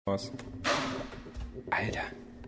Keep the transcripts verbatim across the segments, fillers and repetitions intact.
Was? Alter.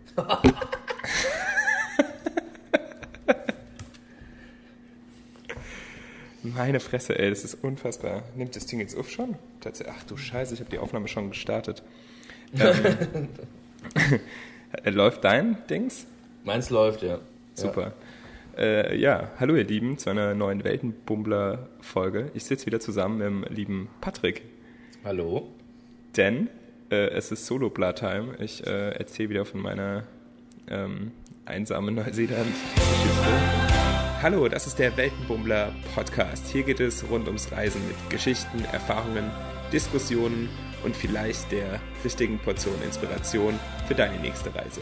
Meine Fresse, ey, das ist unfassbar. Nimmt das Ding jetzt auf schon? Tatsächlich. Ach du Scheiße, ich habe die Aufnahme schon gestartet. Ähm, läuft dein Dings? Meins läuft, ja. Super. Ja. Äh, ja, hallo ihr Lieben, zu einer neuen Weltenbummler-Folge. Ich sitze wieder zusammen mit dem lieben Patrick. Hallo. Denn äh, es ist Solo-Blood-Time. Ich äh, erzähle wieder von meiner ähm, einsamen Neuseeland-Geschichte. Hallo, das ist der Weltenbummler-Podcast. Hier geht es rund ums Reisen mit Geschichten, Erfahrungen, Diskussionen und vielleicht der richtigen Portion Inspiration für deine nächste Reise.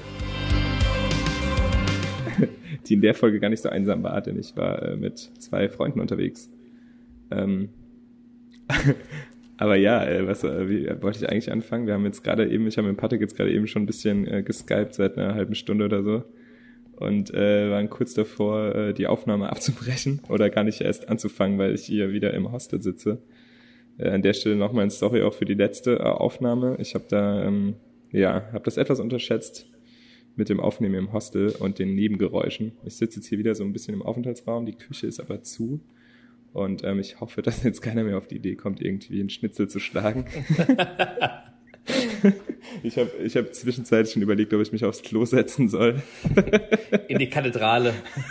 Die in der Folge gar nicht so einsam war, denn ich war äh, mit zwei Freunden unterwegs. Ähm, aber ja, äh, was äh, wie, äh, wollte ich eigentlich anfangen? Wir haben jetzt gerade eben, ich habe mit Patrick jetzt gerade eben schon ein bisschen äh, geskypt seit einer halben Stunde oder so und äh, waren kurz davor, äh, die Aufnahme abzubrechen oder gar nicht erst anzufangen, weil ich hier wieder im Hostel sitze. Äh, an der Stelle nochmal eine Story auch für die letzte äh, Aufnahme. Ich habe da, ähm, ja, habe das etwas unterschätzt mit dem Aufnehmen im Hostel und den Nebengeräuschen. Ich sitze jetzt hier wieder so ein bisschen im Aufenthaltsraum, die Küche ist aber zu und ähm, ich hoffe, dass jetzt keiner mehr auf die Idee kommt, irgendwie einen Schnitzel zu schlagen. ich habe ich hab zwischenzeitlich schon überlegt, ob ich mich aufs Klo setzen soll. In die Kathedrale.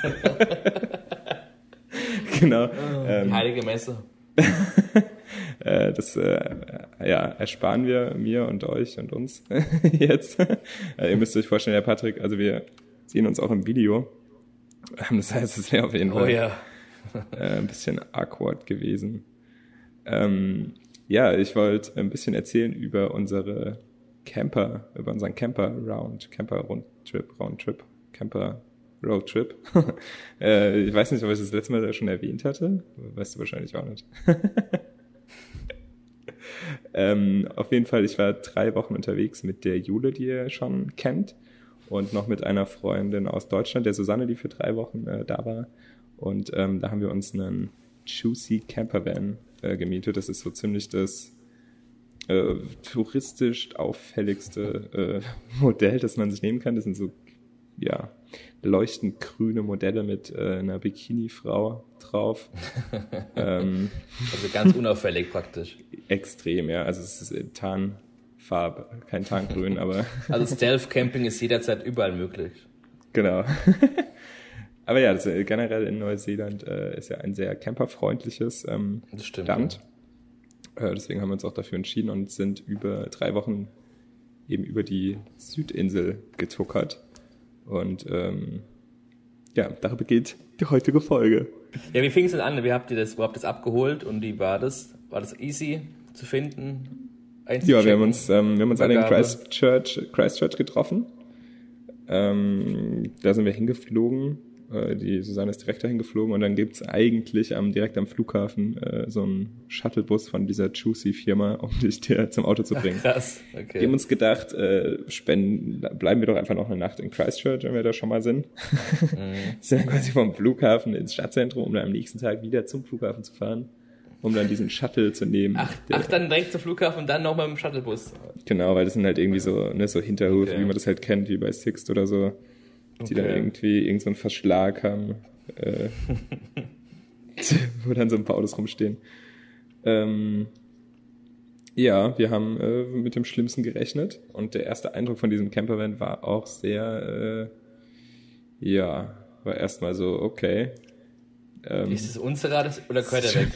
Genau. Oh, ähm, die heilige Messe. äh, das äh, ja, ersparen wir mir und euch und uns jetzt. äh, ihr müsst euch vorstellen, Herr Patrick, also wir sehen uns auch im Video. Das heißt, es wäre auf jeden Fall oh, ja. äh, ein bisschen awkward gewesen. Ähm, ja, ich wollte ein bisschen erzählen über unsere Camper, über unseren Camper-Round, Camper-Rundtrip, Roundtrip, Camper-Roadtrip. äh, ich weiß nicht, ob ich das letzte Mal schon erwähnt hatte. Weißt du wahrscheinlich auch nicht. ähm, auf jeden Fall, ich war drei Wochen unterwegs mit der Jule, die ihr schon kennt, und noch mit einer Freundin aus Deutschland, der Susanne, die für drei Wochen äh, da war. Und ähm, da haben wir uns einen Juicy Campervan äh, gemietet. Das ist so ziemlich das äh, touristisch auffälligste äh, Modell, das man sich nehmen kann. Das sind so, ja, leuchtend grüne Modelle mit äh, einer Bikini-Frau drauf. ähm, also ganz unauffällig praktisch. Extrem, ja. Also es ist Tarnfarbe, kein Tarngrün, aber... Also Stealth-Camping ist jederzeit überall möglich. Genau. Aber ja, das, äh, generell in Neuseeland äh, ist ja ein sehr camperfreundliches ähm, das stimmt, Land. Ja. Äh, deswegen haben wir uns auch dafür entschieden und sind über drei Wochen eben über die Südinsel getuckert. Und ähm, ja, darüber geht die heutige Folge. Ja, wie fing es denn an? Wie habt ihr das überhaupt das abgeholt und wie war das? War das easy zu finden? Ja, wir haben uns, ähm, wir haben uns alle in Christchurch, Christchurch getroffen. Ähm, da sind wir hingeflogen. Äh, die Susanne ist direkt dahin geflogen und dann gibt's eigentlich am, direkt am Flughafen äh, so einen Shuttlebus von dieser Juicy-Firma, um dich dir zum Auto zu bringen. Ach, krass, okay. Wir haben uns gedacht, äh, spenden, bleiben wir doch einfach noch eine Nacht in Christchurch, wenn wir da schon mal sind. Mhm. Sind dann quasi vom Flughafen ins Stadtzentrum, um dann am nächsten Tag wieder zum Flughafen zu fahren, um dann diesen Shuttle zu nehmen. Ach, ach dann direkt zum Flughafen und dann nochmal mit dem Shuttlebus. Genau, weil das sind halt irgendwie so, ne, so Hinterhöfe, okay. wie man das halt kennt, wie bei Sixt oder so, die okay. dann irgendwie irgend so einen Verschlag haben, äh, wo dann so ein paar Autos rumstehen. Ähm, ja, wir haben äh, mit dem Schlimmsten gerechnet und der erste Eindruck von diesem Campervan war auch sehr, äh, ja, war erstmal so, okay. Ähm, Ist es unserer oder gehört er weg?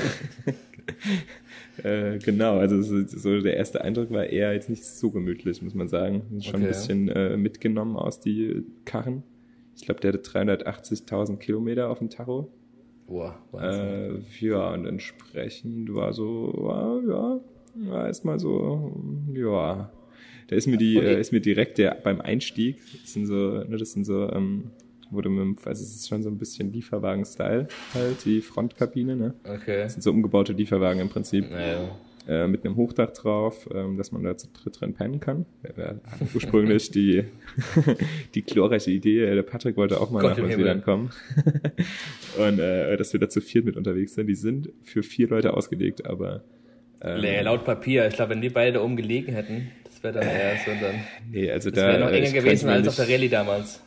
äh, genau, also so, so der erste Eindruck war eher jetzt nicht so gemütlich, muss man sagen. Schon okay. ein bisschen äh, mitgenommen aus die Karren. Ich glaube, der hatte dreihundertachtzigtausend Kilometer auf dem Tacho. Boah, Wahnsinn. Äh, ja, und entsprechend war so, war, ja, war erstmal so, ja. Da ist mir die, okay. äh, ist mir direkt der beim Einstieg, das sind so, ne, das sind so, ähm, wurde mit, also es ist schon so ein bisschen Lieferwagen-Style halt, die Frontkabine, ne? Okay. Das sind so umgebaute Lieferwagen im Prinzip. Naja. Äh, mit einem Hochdach drauf, ähm, dass man da zu dritt drin pennen kann. Ja, ursprünglich die, die glorreiche Idee, der Patrick wollte auch mal Gott nach Neuseeland kommen. Und äh, dass wir da zu viert mit unterwegs sind. Die sind für vier Leute ausgelegt, aber ähm, laut Papier, ich glaube, wenn die beide da oben gelegen hätten, das Das wäre dann eher so dann. Nee, also das da. wäre noch enger gewesen als nicht, auf der Rallye damals.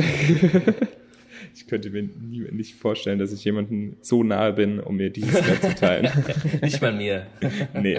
Ich könnte mir nie, nicht vorstellen, dass ich jemandem so nahe bin, um mir dieses mitzuteilen. Nicht mal mir. Nee.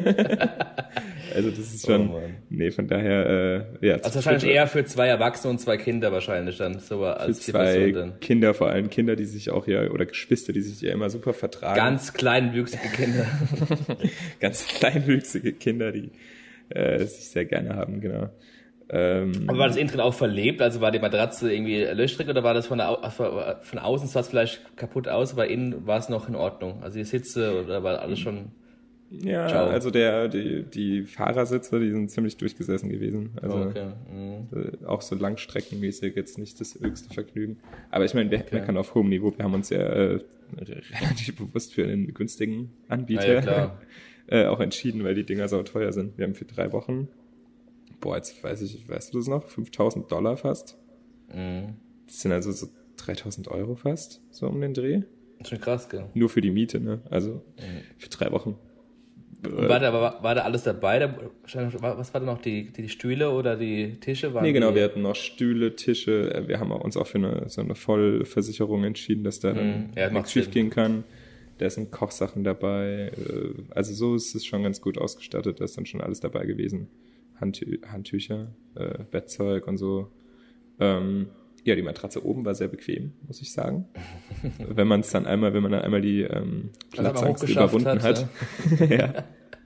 Also das ist schon, oh nee, von daher, äh, ja. Also wahrscheinlich eher für zwei Erwachsene und zwei Kinder wahrscheinlich dann, so als für zwei dann. Kinder, vor allem Kinder, die sich auch ja, oder Geschwister, die sich ja immer super vertragen. Ganz kleinwüchsige Kinder. Ganz kleinwüchsige Kinder, die äh, sich sehr gerne haben, genau. Ähm, Aber war das innen drin auch verlebt? Also war die Matratze irgendwie löchrig oder war das von, der Au- von außen sah es vielleicht kaputt aus, aber innen war es noch in Ordnung? Also die Sitze oder war alles schon... Ja, Ciao. also der, die, die Fahrersitze, die sind ziemlich durchgesessen gewesen. Also okay. mhm. auch so langstreckenmäßig jetzt nicht das höchste Vergnügen. Aber ich meine, wir Okay. meckern auf hohem Niveau. Wir haben uns ja äh, relativ bewusst für einen günstigen Anbieter Ah, ja, klar. äh, auch entschieden, weil die Dinger so teuer sind. Wir haben für drei Wochen, boah, jetzt weiß ich, weißt du das noch? fünftausend Dollar fast. Mhm. Das sind also so dreitausend Euro fast, so um den Dreh. Ist schon krass, gell? Nur für die Miete, ne? Also Mhm. für drei Wochen. Und war da, war, war da alles dabei? Da, wahrscheinlich- war- was war da noch? Die, die Stühle oder die Tische? Waren Nee, genau, die, wir hatten noch Stühle, Tische. äh, Wir haben uns auch für eine, so eine Vollversicherung entschieden, dass da dann Mhm, ja, macht nichts schief Sinn. gehen kann. Da sind Kochsachen dabei. äh, Also so ist es schon ganz gut ausgestattet. Da ist dann schon alles dabei gewesen. Handtü Handtücher, äh, Bettzeug und so. Ähm, ja, die Matratze oben war sehr bequem, muss ich sagen. Wenn man es dann einmal, wenn man dann einmal die ähm, Also man Platzangst hochgeschafft überwunden hat, hat, ja.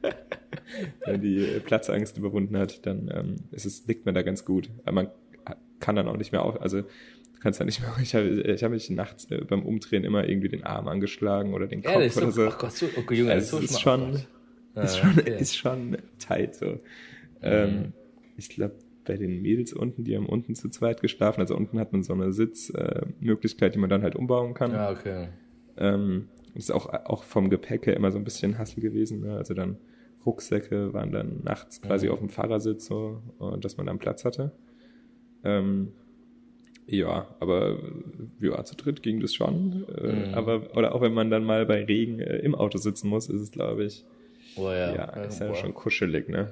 Wenn die äh, Platzangst überwunden hat, dann ähm, ist es, liegt man da ganz gut. Aber man kann dann auch nicht mehr auf, also du kannst ja nicht mehr, ich habe ich hab mich nachts äh, beim Umdrehen immer irgendwie den Arm angeschlagen oder den Kopf Ehrlich, oder so, so. ach Gott, so, okay, Junge, Also so es ist schmack- schon, Ah, ist schon, okay. ist schon tight so. Ähm, ich glaube, bei den Mädels unten, die haben unten zu zweit geschlafen, also unten hat man so eine Sitzmöglichkeit, äh, Möglichkeit, die man dann halt umbauen kann. Ja, okay. Ähm, ist auch, auch vom Gepäck her immer so ein bisschen Hassel gewesen. Ne? Also dann Rucksäcke waren dann nachts quasi Mhm. auf dem Fahrersitz so, und dass man dann Platz hatte. Ähm, ja, aber ja, zu dritt ging das schon. Äh, Mhm. Aber, oder auch wenn man dann mal bei Regen äh, im Auto sitzen muss, ist es, glaube ich, Oh ja. ja, ist ja boah. schon kuschelig, ne?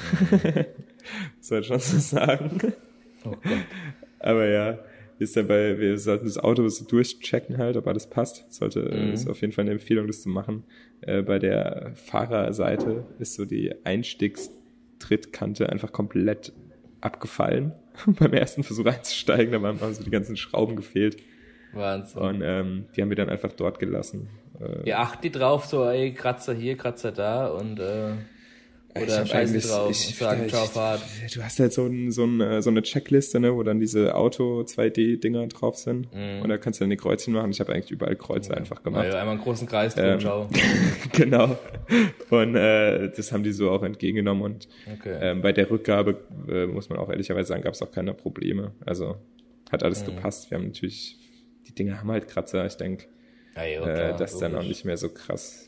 Soll schon so sagen. Oh Gott. Aber ja, ist dabei, wir sollten das Auto so durchchecken halt, ob alles passt. Sollte, Mhm. ist auf jeden Fall eine Empfehlung, das zu machen. Äh, bei der Fahrerseite ist so die Einstiegstrittkante einfach komplett abgefallen. Beim ersten Versuch einzusteigen, da waren haben so die ganzen Schrauben gefehlt. Wahnsinn. Und ähm, die haben wir dann einfach dort gelassen. Äh, Ja, achten die drauf, so, ey, Kratzer hier, Kratzer da und, äh, Ich oder hab scheißen die eigentlich- drauf ich- und sagen, ich- ciao, Fahrt. Du hast halt so, ein, so, ein, so eine Checkliste, ne, wo dann diese Auto-zwei D-Dinger drauf sind. Mhm. Und da kannst du dann die Kreuzchen machen. Ich habe eigentlich überall Kreuze einfach gemacht. Ja, einmal einen großen Kreis drum, Ähm, ciao. Genau. Und äh, das haben die so auch entgegengenommen. Und Okay. ähm, bei der Rückgabe, äh, muss man auch ehrlicherweise sagen, gab es auch keine Probleme. Also hat alles Mhm. gepasst. Wir haben natürlich, die Dinge haben halt Kratzer. Ich denke, Ja, ja, äh, klar, dass dann auch logisch. nicht mehr so krass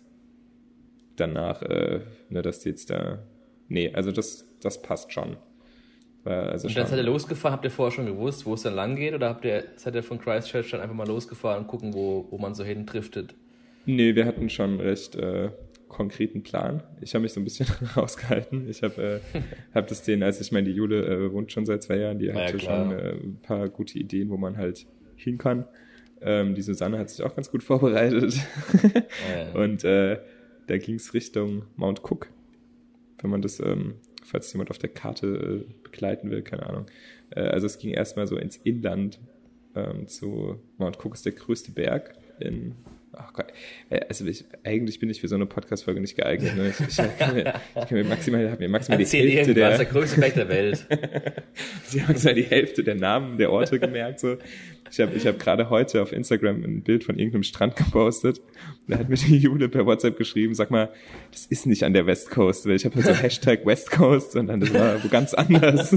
danach, äh, ne, dass die jetzt da, nee, also das, das passt schon. War also Und dann seid ihr schon, losgefahren, habt ihr vorher schon gewusst, wo es dann lang geht, oder habt ihr, seid ihr von Christchurch dann einfach mal losgefahren und gucken, wo, wo man so hin driftet? nee, wir hatten schon recht äh, konkreten Plan. Ich habe mich so ein bisschen rausgehalten. Ich habe äh, hab das denen, als ich meine, die Jule äh, wohnt schon seit zwei Jahren, die ja, hatte klar. schon äh, ein paar gute Ideen, wo man halt hin kann. Ähm, die Susanne hat sich auch ganz gut vorbereitet. Ja. Und äh, da ging es Richtung Mount Cook. Wenn man das, ähm, falls jemand auf der Karte äh, begleiten will, keine Ahnung. Äh, also es ging erstmal so ins Inland ähm, zu Mount Cook ist der größte Berg in ach Gott, Äh, also ich, eigentlich bin ich für so eine Podcast-Folge nicht geeignet. Ne? Ich, ich, kann mir, ich kann mir maximal, habe mir maximal die Erzähl Hälfte irgendwas, der der, größte Berg der Welt. Sie haben zwar die Hälfte der Namen der Orte gemerkt. So. Ich habe ich hab gerade heute auf Instagram ein Bild von irgendeinem Strand gepostet. Da hat mir die Jule per WhatsApp geschrieben, sag mal, das ist nicht an der West Coast. Weil ich habe halt so Hashtag West Coast und dann das war wo ganz anders.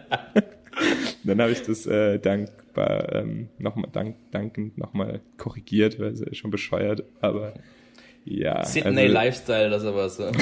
Dann habe ich das äh, dankbar ähm, nochmal dank, dankend nochmal korrigiert, weil es ist schon bescheuert. Aber ja. Sydney also, Lifestyle oder sowas. So.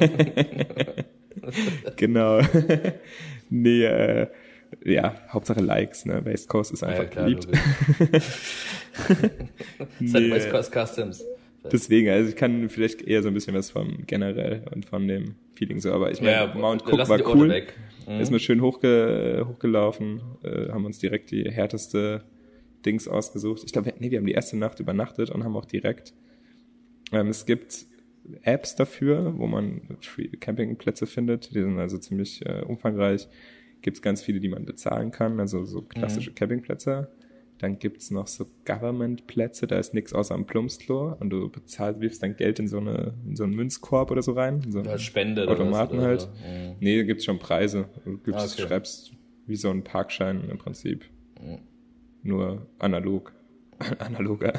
Genau. Nee, äh, ja, Hauptsache Likes, ne? West Coast ist einfach Ja, klar, beliebt. logisch. Das ist halt Nee, West Coast Customs. Deswegen, also ich kann vielleicht eher so ein bisschen was vom generell und von dem Feeling so, aber ich meine, Ja, Mount lassen Cook war die Orte cool, weg. Mhm. ist mir schön hochge hochgelaufen, äh, haben uns direkt die härteste Dings ausgesucht. Ich glaube, nee, wir haben die erste Nacht übernachtet und haben auch direkt, ähm, es gibt Apps dafür, wo man Free Campingplätze findet, die sind also ziemlich äh, umfangreich. Gibt's ganz viele, die man bezahlen kann, also so klassische mhm. Campingplätze. Dann gibt's noch so Government-Plätze, da ist nichts außer am Plumpsklo und du bezahlst, wirfst dein Geld in so eine in so einen Münzkorb oder so rein. In so einen Spende Automaten oder halt. so. Mhm. Nee, da gibt's schon Preise. Du gibst, Okay. schreibst wie so einen Parkschein im Prinzip. Mhm. Nur analog. Analoger.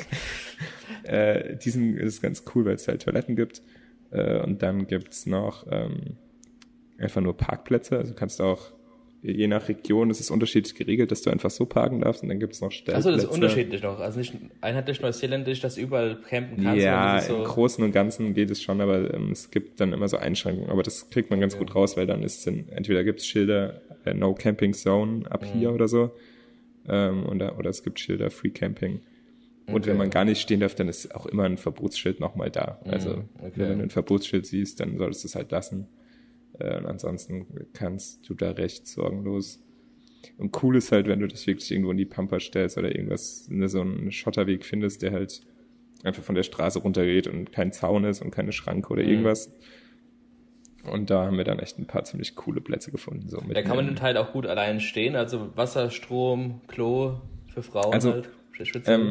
äh, diesen ist ganz cool, weil es halt Toiletten gibt. Äh, und dann gibt's noch ähm, einfach nur Parkplätze. Also kannst du auch je nach Region ist es unterschiedlich geregelt, dass du einfach so parken darfst und dann gibt es noch Stellplätze. Achso, das ist unterschiedlich noch. Also nicht einheitlich neuseeländisch, dass du überall campen kannst. Ja, so im Großen und Ganzen geht es schon, aber ähm, es gibt dann immer so Einschränkungen. Aber das kriegt man ganz ja. gut raus, weil dann ist dann, entweder gibt es Schilder äh, No Camping Zone ab mhm. hier oder so ähm, oder, oder es gibt Schilder Free Camping. Und okay. wenn man gar nicht stehen darf, dann ist auch immer ein Verbotsschild nochmal da. Mhm. Also okay. wenn du ein Verbotsschild siehst, dann solltest du es halt lassen. Und ansonsten kannst du da recht sorgenlos. Und cool ist halt, wenn du dich wirklich irgendwo in die Pampa stellst oder irgendwas, ne, so einen Schotterweg findest, der halt einfach von der Straße runtergeht und kein Zaun ist und keine Schranke oder mhm. irgendwas. Und da haben wir dann echt ein paar ziemlich coole Plätze gefunden. So da kann man den Teil auch gut allein stehen, also Wasser, Strom, Klo für Frauen also, halt. Ähm,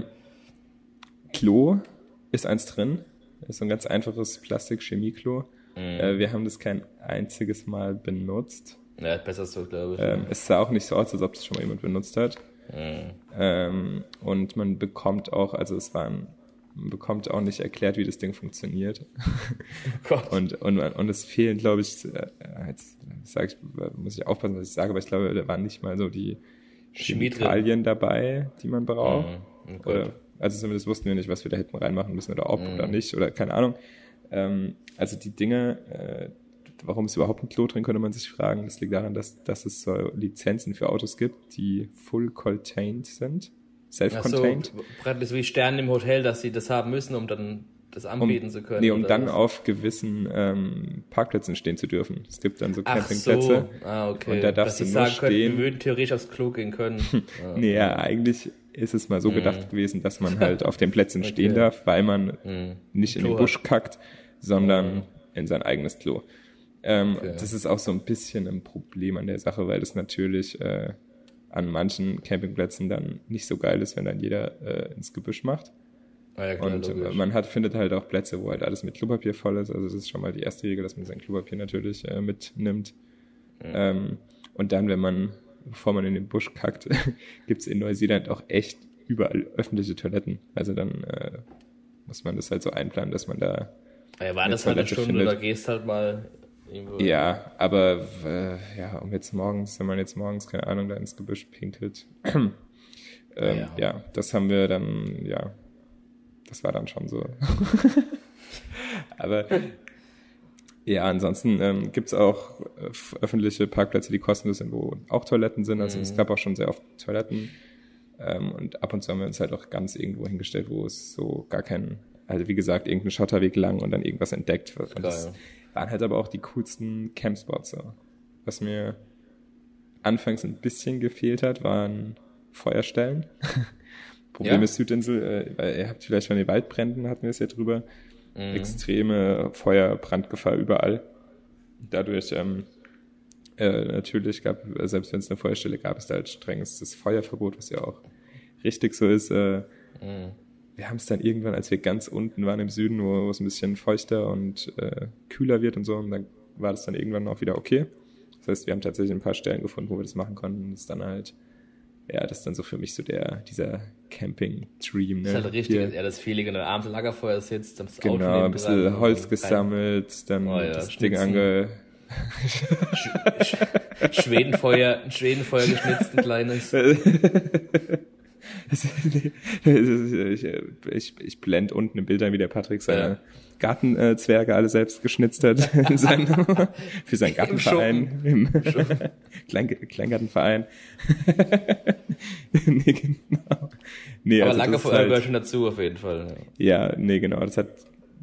Klo ist eins drin, ist so ein ganz einfaches Plastik-Chemie-Klo. Mhm. Äh, wir haben das kein einziges Mal benutzt. Ja, besser so, glaube ich. Ähm, ja. Es sah auch nicht so aus, als ob das schon mal jemand benutzt hat. Mhm. Ähm, und man bekommt auch, also es war ein, man bekommt auch nicht erklärt, wie das Ding funktioniert. Oh Gott. Und, und, und es fehlen, glaube ich, äh, jetzt sag ich, muss ich aufpassen, was ich sage, aber ich glaube, da waren nicht mal so die Chemikalien dabei, die man braucht. Mhm. Oh oder, also zumindest wussten wir nicht, was wir da hätten reinmachen müssen oder ob mhm. oder nicht oder keine Ahnung. Ähm, also die Dinge, äh, warum es überhaupt ein Klo drin, könnte man sich fragen. Das liegt daran, dass, dass es so Lizenzen für Autos gibt, die full contained sind, self-contained. Ach so, praktisch wie Sterne im Hotel, dass sie das haben müssen, um dann das anbieten um, zu können. Nee, um dann was? auf gewissen ähm, Parkplätzen stehen zu dürfen. Es gibt dann so Campingplätze. Ach so. Ah, okay. Und da darfst dass du nur sagen stehen. Können, wir würden theoretisch aufs Klo gehen können. ah, nee, ja, eigentlich ist es mal so mm. gedacht gewesen, dass man halt auf den Plätzen okay. stehen darf, weil man mm. nicht in den Busch kackt, sondern mm. in sein eigenes Klo. Ähm, okay. Das ist auch so ein bisschen ein Problem an der Sache, weil das natürlich äh, an manchen Campingplätzen dann nicht so geil ist, wenn dann jeder äh, ins Gebüsch macht. Ah, ja, klar, und logisch. man hat, findet halt auch Plätze, wo halt alles mit Klopapier voll ist. Also das ist schon mal die erste Regel, dass man sein Klopapier natürlich äh, mitnimmt. Mhm. Ähm, und dann, wenn man, bevor man in den Busch kackt, gibt's in Neuseeland auch echt überall öffentliche Toiletten. Also dann äh, muss man das halt so einplanen, dass man da ja, war das halt eine Stunde findet. Oder gehst halt mal irgendwo. Ja, aber äh, ja, um jetzt morgens, wenn man jetzt morgens, keine Ahnung, da ins Gebüsch pinkelt. ähm, ja. ja, das haben wir dann, ja, das war dann schon so. Aber ja, ansonsten ähm, gibt es auch äh, öffentliche Parkplätze, die kostenlos sind, wo auch Toiletten sind. Also mhm. es gab auch schon sehr oft Toiletten. Ähm, und ab und zu haben wir uns halt auch ganz irgendwo hingestellt, wo es so gar kein, also wie gesagt, irgendein Schotterweg lang und dann irgendwas entdeckt wird. Und das waren halt aber auch die coolsten Campspots. So. Was mir anfangs ein bisschen gefehlt hat, waren Feuerstellen. Problem ja? ist Südinsel, äh, weil ihr habt vielleicht von den Waldbränden, hatten wir es ja drüber, mhm. extreme Feuerbrandgefahr überall. Dadurch ähm, äh, natürlich gab, selbst wenn es eine Feuerstelle gab, ist da halt strengestes Feuerverbot, was ja auch richtig so ist. Äh, mhm. Wir haben es dann irgendwann, als wir ganz unten waren im Süden, wo es ein bisschen feuchter und äh, kühler wird und so, und dann war das dann irgendwann auch wieder okay. Das heißt, wir haben tatsächlich ein paar Stellen gefunden, wo wir das machen konnten. Das ist dann halt, ja, das ist dann so für mich so der, dieser Camping-Dream. Ne? Das ist halt richtig, Hier. ja, das Feeling, wenn du abends am Lagerfeuer sitzt, das Auto genau, ein bisschen Holz gesammelt, dann oh, ja, das Schnitzen. Ding ange... Sch Schwedenfeuer, ein Schwedenfeuer geschnitzt, ein kleines. ich, ich, ich blende unten in Bildern, wie der Patrick seine, ja. Gartenzwerge alle selbst geschnitzt hat in seinem, für seinen Gartenverein, im, Im Klein, Kleingartenverein. nee, genau. Nee, Aber also lange das vorher halt, gehört schon dazu, auf jeden Fall. Ja, nee, genau. Das hat,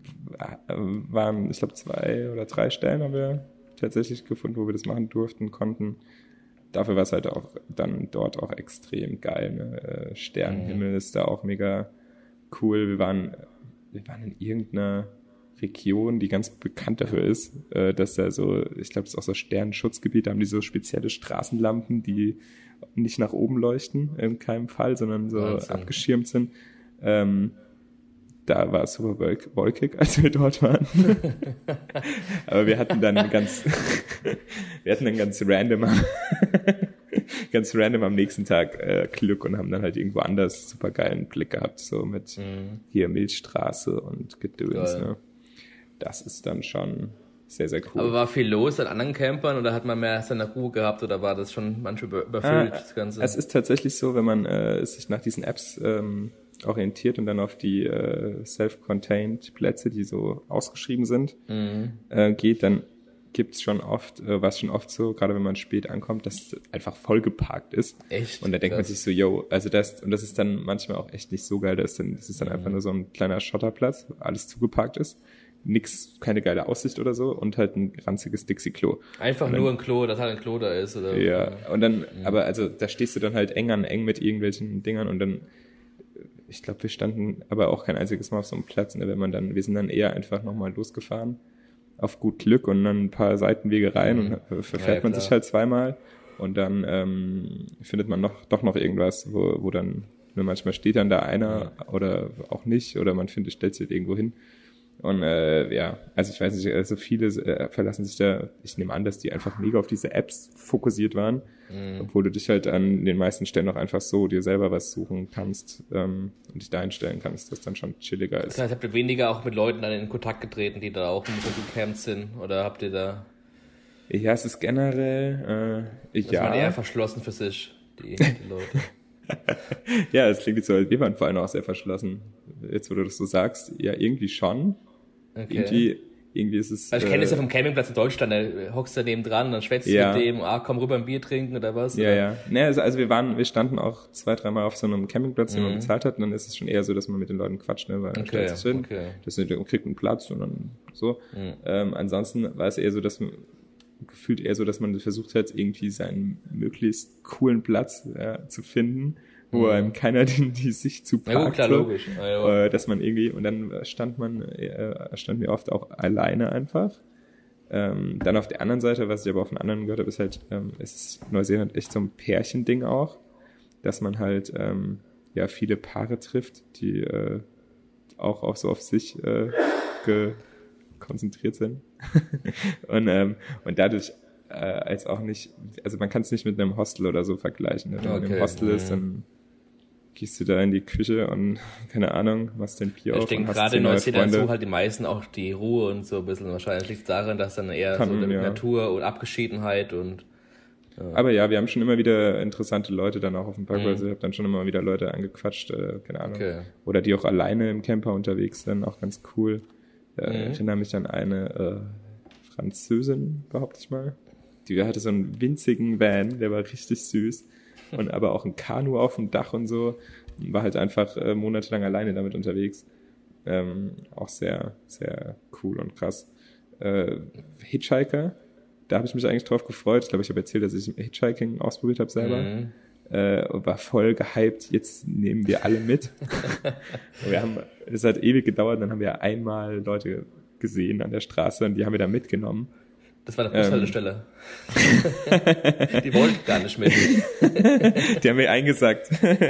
waren, ich glaube, zwei oder drei Stellen haben wir tatsächlich gefunden, wo wir das machen durften, konnten. Dafür war es halt auch dann dort auch extrem geil. Ne? Sternenhimmel mhm. ist da auch mega cool. Wir waren, wir waren in irgendeiner Region, die ganz bekannt dafür ist, dass da so, ich glaube, es ist auch so Sternenschutzgebiet, da haben die so spezielle Straßenlampen, die nicht nach oben leuchten, in keinem Fall, sondern so Wahnsinn. Abgeschirmt sind. Ähm, Da war es super wolkig, als wir dort waren. Aber wir hatten dann ganz, wir hatten dann ganz random, ganz random am nächsten Tag äh, Glück und haben dann halt irgendwo anders super geilen Blick gehabt, so mit mhm. hier Milchstraße und Gedöns. Ne? Das ist dann schon sehr, sehr cool. Aber war viel los an anderen Campern oder hat man mehr seine Ruhe gehabt oder war das schon manchmal überfüllt, ah, das Ganze? Es ist tatsächlich so, wenn man äh, sich nach diesen Apps ähm, orientiert und dann auf die äh, self-contained Plätze, die so ausgeschrieben sind, mhm. äh, geht, dann gibt's schon oft, äh, was schon oft so, gerade wenn man spät ankommt, dass es einfach voll geparkt ist. Echt? Und da denkt Krass. man sich so, yo, also das, und das ist dann manchmal auch echt nicht so geil, das ist dann, das ist dann mhm. einfach nur so ein kleiner Schotterplatz, wo alles zugeparkt ist. Nix, keine geile Aussicht oder so und halt ein ranziges Dixie-Klo. Einfach dann, nur ein Klo, dass halt ein Klo da ist, oder? Ja, und dann, mhm. aber also, da stehst du dann halt eng an eng mit irgendwelchen Dingern und dann, ich glaube, wir standen aber auch kein einziges Mal auf so einem Platz, ne, wenn man dann, wir sind dann eher einfach nochmal losgefahren, auf gut Glück und dann ein paar Seitenwege rein mhm. und verfährt ja, man sich halt zweimal und dann ähm, findet man noch doch noch irgendwas, wo, wo dann, nur manchmal steht dann da einer mhm. oder auch nicht oder man findet, stellt sich irgendwo hin. Und äh, ja, also ich weiß nicht, also viele äh, verlassen sich da, ich nehme an, dass die einfach mega auf diese Apps fokussiert waren, mhm. obwohl du dich halt an den meisten Stellen auch einfach so dir selber was suchen kannst ähm, und dich da einstellen kannst, dass dann schon chilliger ist. Das heißt, habt ihr weniger auch mit Leuten dann in Kontakt getreten, die da auch im Camp sind, oder habt ihr da... Ja, es ist generell, äh, das ja. waren eher verschlossen für sich, die, die Leute. Ja, es klingt jetzt so, wir waren vor allem auch sehr verschlossen. Jetzt, wo du das so sagst, ja, irgendwie schon. Okay. Irgendwie, irgendwie ist es... Also ich kenne äh, das ja vom Campingplatz in Deutschland, da hockst du neben dran, dann schwätzt du ja. mit dem, ah, komm rüber ein Bier trinken oder was. Ja, oder? ja. Nee, also, also wir waren, wir standen auch zwei, dreimal auf so einem Campingplatz, den mhm. man bezahlt hat, und dann ist es schon eher so, dass man mit den Leuten quatscht, ne, weil man okay, stellt sich hin, okay. das sind, und kriegt einen Platz und dann so. Mhm. Ähm, ansonsten war es eher so, dass man, gefühlt eher so, dass man versucht hat, irgendwie seinen möglichst coolen Platz ja, zu finden, wo einem keiner die, die Sicht zu parkt. Ja, gut, klar, so, logisch. Ah, ja. äh, dass man irgendwie, und dann stand man, äh, standen wir oft auch alleine einfach. Ähm, dann auf der anderen Seite, was ich aber von anderen gehört habe, ist halt, ähm, es ist Neuseeland echt so ein Pärchending auch, dass man halt, ähm, ja, viele Paare trifft, die äh, auch, auch so auf sich äh, ge- konzentriert sind. und, ähm, und dadurch äh, als auch nicht, also man kann es nicht mit einem Hostel oder so vergleichen. Ne? Wenn okay. man im Hostel ist, dann gehst du da in die Küche und, keine Ahnung, machst dein Bier auf. Ich denke, gerade in Neuseeland suchen halt die meisten auch die Ruhe und so ein bisschen. Wahrscheinlich liegt es daran, dass dann eher kann, so die ja. Natur und Abgeschiedenheit und ja. Aber ja, wir haben schon immer wieder interessante Leute dann auch auf dem Parkplatz. Mhm. Ich habe dann schon immer wieder Leute angequatscht, äh, keine Ahnung. Okay. Oder die auch alleine im Camper unterwegs sind, auch ganz cool. Äh, mhm. Ich erinnere mich an eine äh, Französin, behaupte ich mal. Die hatte so einen winzigen Van, der war richtig süß. Und aber auch ein Kanu auf dem Dach und so. Und war halt einfach äh, monatelang alleine damit unterwegs. Ähm, auch sehr, sehr cool und krass. Äh, Hitchhiker, da habe ich mich eigentlich drauf gefreut. Ich glaube, ich habe erzählt, dass ich Hitchhiking ausprobiert habe selber. Mhm. Äh, war voll gehypt. Jetzt nehmen wir alle mit. Und wir haben, es hat ewig gedauert. Dann haben wir einmal Leute gesehen an der Straße und die haben wir da mitgenommen. Das war eine Bushaltestelle. Ähm. Die wollten gar nicht mit. Die haben mir eingesagt.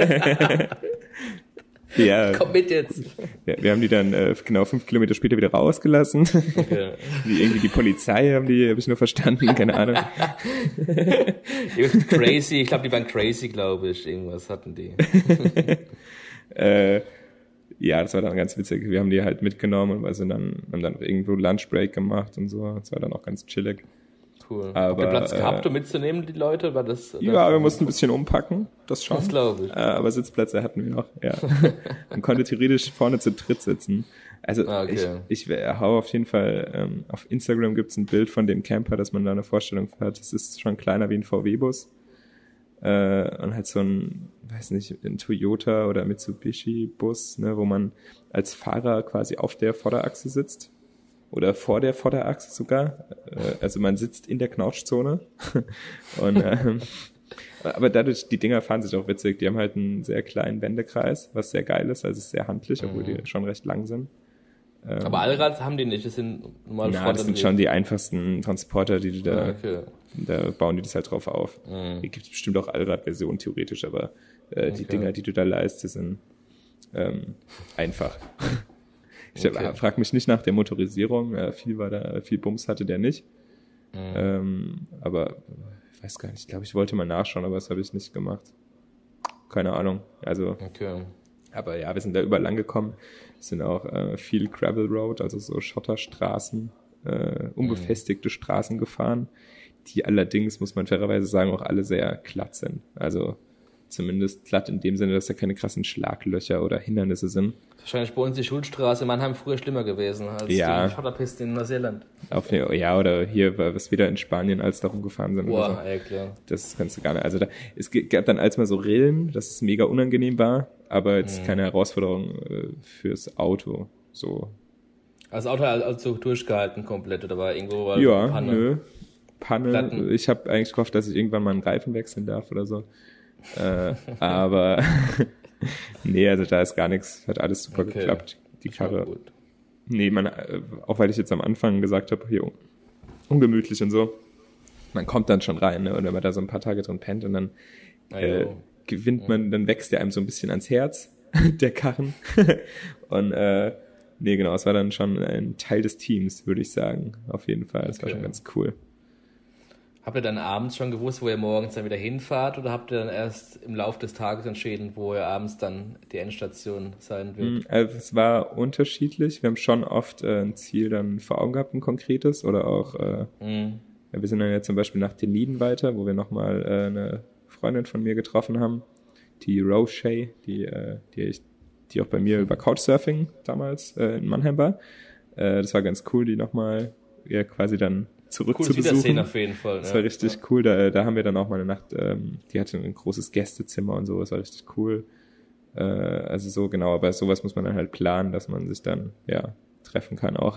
Ja. Komm mit jetzt. Ja, wir haben die dann äh, genau fünf Kilometer später wieder rausgelassen. Okay. Die, irgendwie die Polizei haben die, habe ich nur verstanden, keine Ahnung. Crazy, ich glaube, die waren crazy, glaube ich. Irgendwas hatten die. äh, Ja, das war dann ganz witzig. Wir haben die halt mitgenommen und sind dann, haben dann irgendwo Lunchbreak gemacht und so. Das war dann auch ganz chillig. Cool. Aber, habt ihr Platz äh, gehabt, um mitzunehmen, die Leute? War das, das ja, wir mussten ein bisschen umpacken. Das schon. Das glaube ich. Äh, aber Sitzplätze hatten wir noch, ja. Man konnte theoretisch vorne zu dritt sitzen. Also Ah, okay. ich, ich hau auf jeden Fall, ähm, auf Instagram gibt's ein Bild von dem Camper, dass man da eine Vorstellung hat. Es ist schon kleiner wie ein V W-Bus. Äh, und halt so ein, weiß nicht, ein Toyota oder Mitsubishi-Bus, ne, wo man als Fahrer quasi auf der Vorderachse sitzt. Oder vor der Vorderachse sogar. Äh, also man sitzt in der Knautschzone. und ähm, aber dadurch, die Dinger fahren sich auch witzig. Die haben halt einen sehr kleinen Wendekreis, was sehr geil ist. Also es ist sehr handlich, obwohl die schon recht lang sind. Ähm, Aber Allrad haben die nicht, das sind normale na, das sind schon die einfachsten Transporter, die du da, Ah, okay. da bauen die das halt drauf auf. Mhm. Hier gibt es bestimmt auch Allrad-Versionen theoretisch, aber äh, die Okay. Dinger, die du da leistest, sind ähm, einfach. Ich Okay. frage mich nicht nach der Motorisierung. Äh, viel war da, viel Bums hatte der nicht. Mhm. Ähm, aber ich weiß gar nicht. Ich glaube, ich wollte mal nachschauen, aber das habe ich nicht gemacht. Keine Ahnung. Also, Okay. aber ja, wir sind da überall angekommen. Es sind auch äh, viel Gravel Road, also so Schotterstraßen, äh, unbefestigte Straßen gefahren, die allerdings, muss man fairerweise sagen, auch alle sehr glatt sind. Also zumindest glatt in dem Sinne, dass da keine krassen Schlaglöcher oder Hindernisse sind. Wahrscheinlich bei uns die Schulstraße in Mannheim früher schlimmer gewesen als Ja. die Schotterpiste in Neuseeland. Auf eine, ja, oder hier war es wieder in Spanien, als da rumgefahren sind. oder so. Boah, ey, klar. Das kannst du gar nicht. Also da, es g- gab dann als mal so Rillen, dass es mega unangenehm war, aber jetzt keine Herausforderung äh, fürs Auto. So. Also das Auto hat also durchgehalten komplett, oder war irgendwo war Ja, Panne? nö. Panne. Platten. Ich habe eigentlich gehofft, dass ich irgendwann mal einen Reifen wechseln darf oder so. äh, aber nee, also da ist gar nichts. Hat alles super Okay. geklappt. Die Das war Karre. gut. Nee, man, äh, auch weil ich jetzt am Anfang gesagt habe, hier un- ungemütlich und so. Man kommt dann schon rein, ne? Und wenn man da so ein paar Tage drin pennt und dann Na äh, jo. gewinnt man, dann wächst der einem so ein bisschen ans Herz, der Karren. und äh, nee, genau, es war dann schon ein Teil des Teams, würde ich sagen. Auf jeden Fall. Das war Okay. schon ganz cool. Habt ihr dann abends schon gewusst, wo ihr morgens dann wieder hinfahrt, oder habt ihr dann erst im Laufe des Tages entschieden, wo ihr abends dann die Endstation sein wird? Also es war unterschiedlich. Wir haben schon oft äh, ein Ziel dann vor Augen gehabt, ein konkretes. Oder auch, äh, Mhm. ja, wir sind dann jetzt zum Beispiel nach Deniden weiter, wo wir nochmal äh, eine Freundin von mir getroffen haben, die Roche, die, äh, die, ich, die auch bei mir über Couchsurfing damals äh, in Mannheim war. Äh, das war ganz cool, die nochmal ja, quasi dann zurück Cooles zu besuchen. Wiedersehen auf jeden Fall. Das war richtig cool. Da, da haben wir dann auch mal eine Nacht, ähm, die hatte ein großes Gästezimmer und so, das war richtig cool. Äh, also so genau, aber sowas muss man dann halt planen, dass man sich dann, ja, treffen kann auch.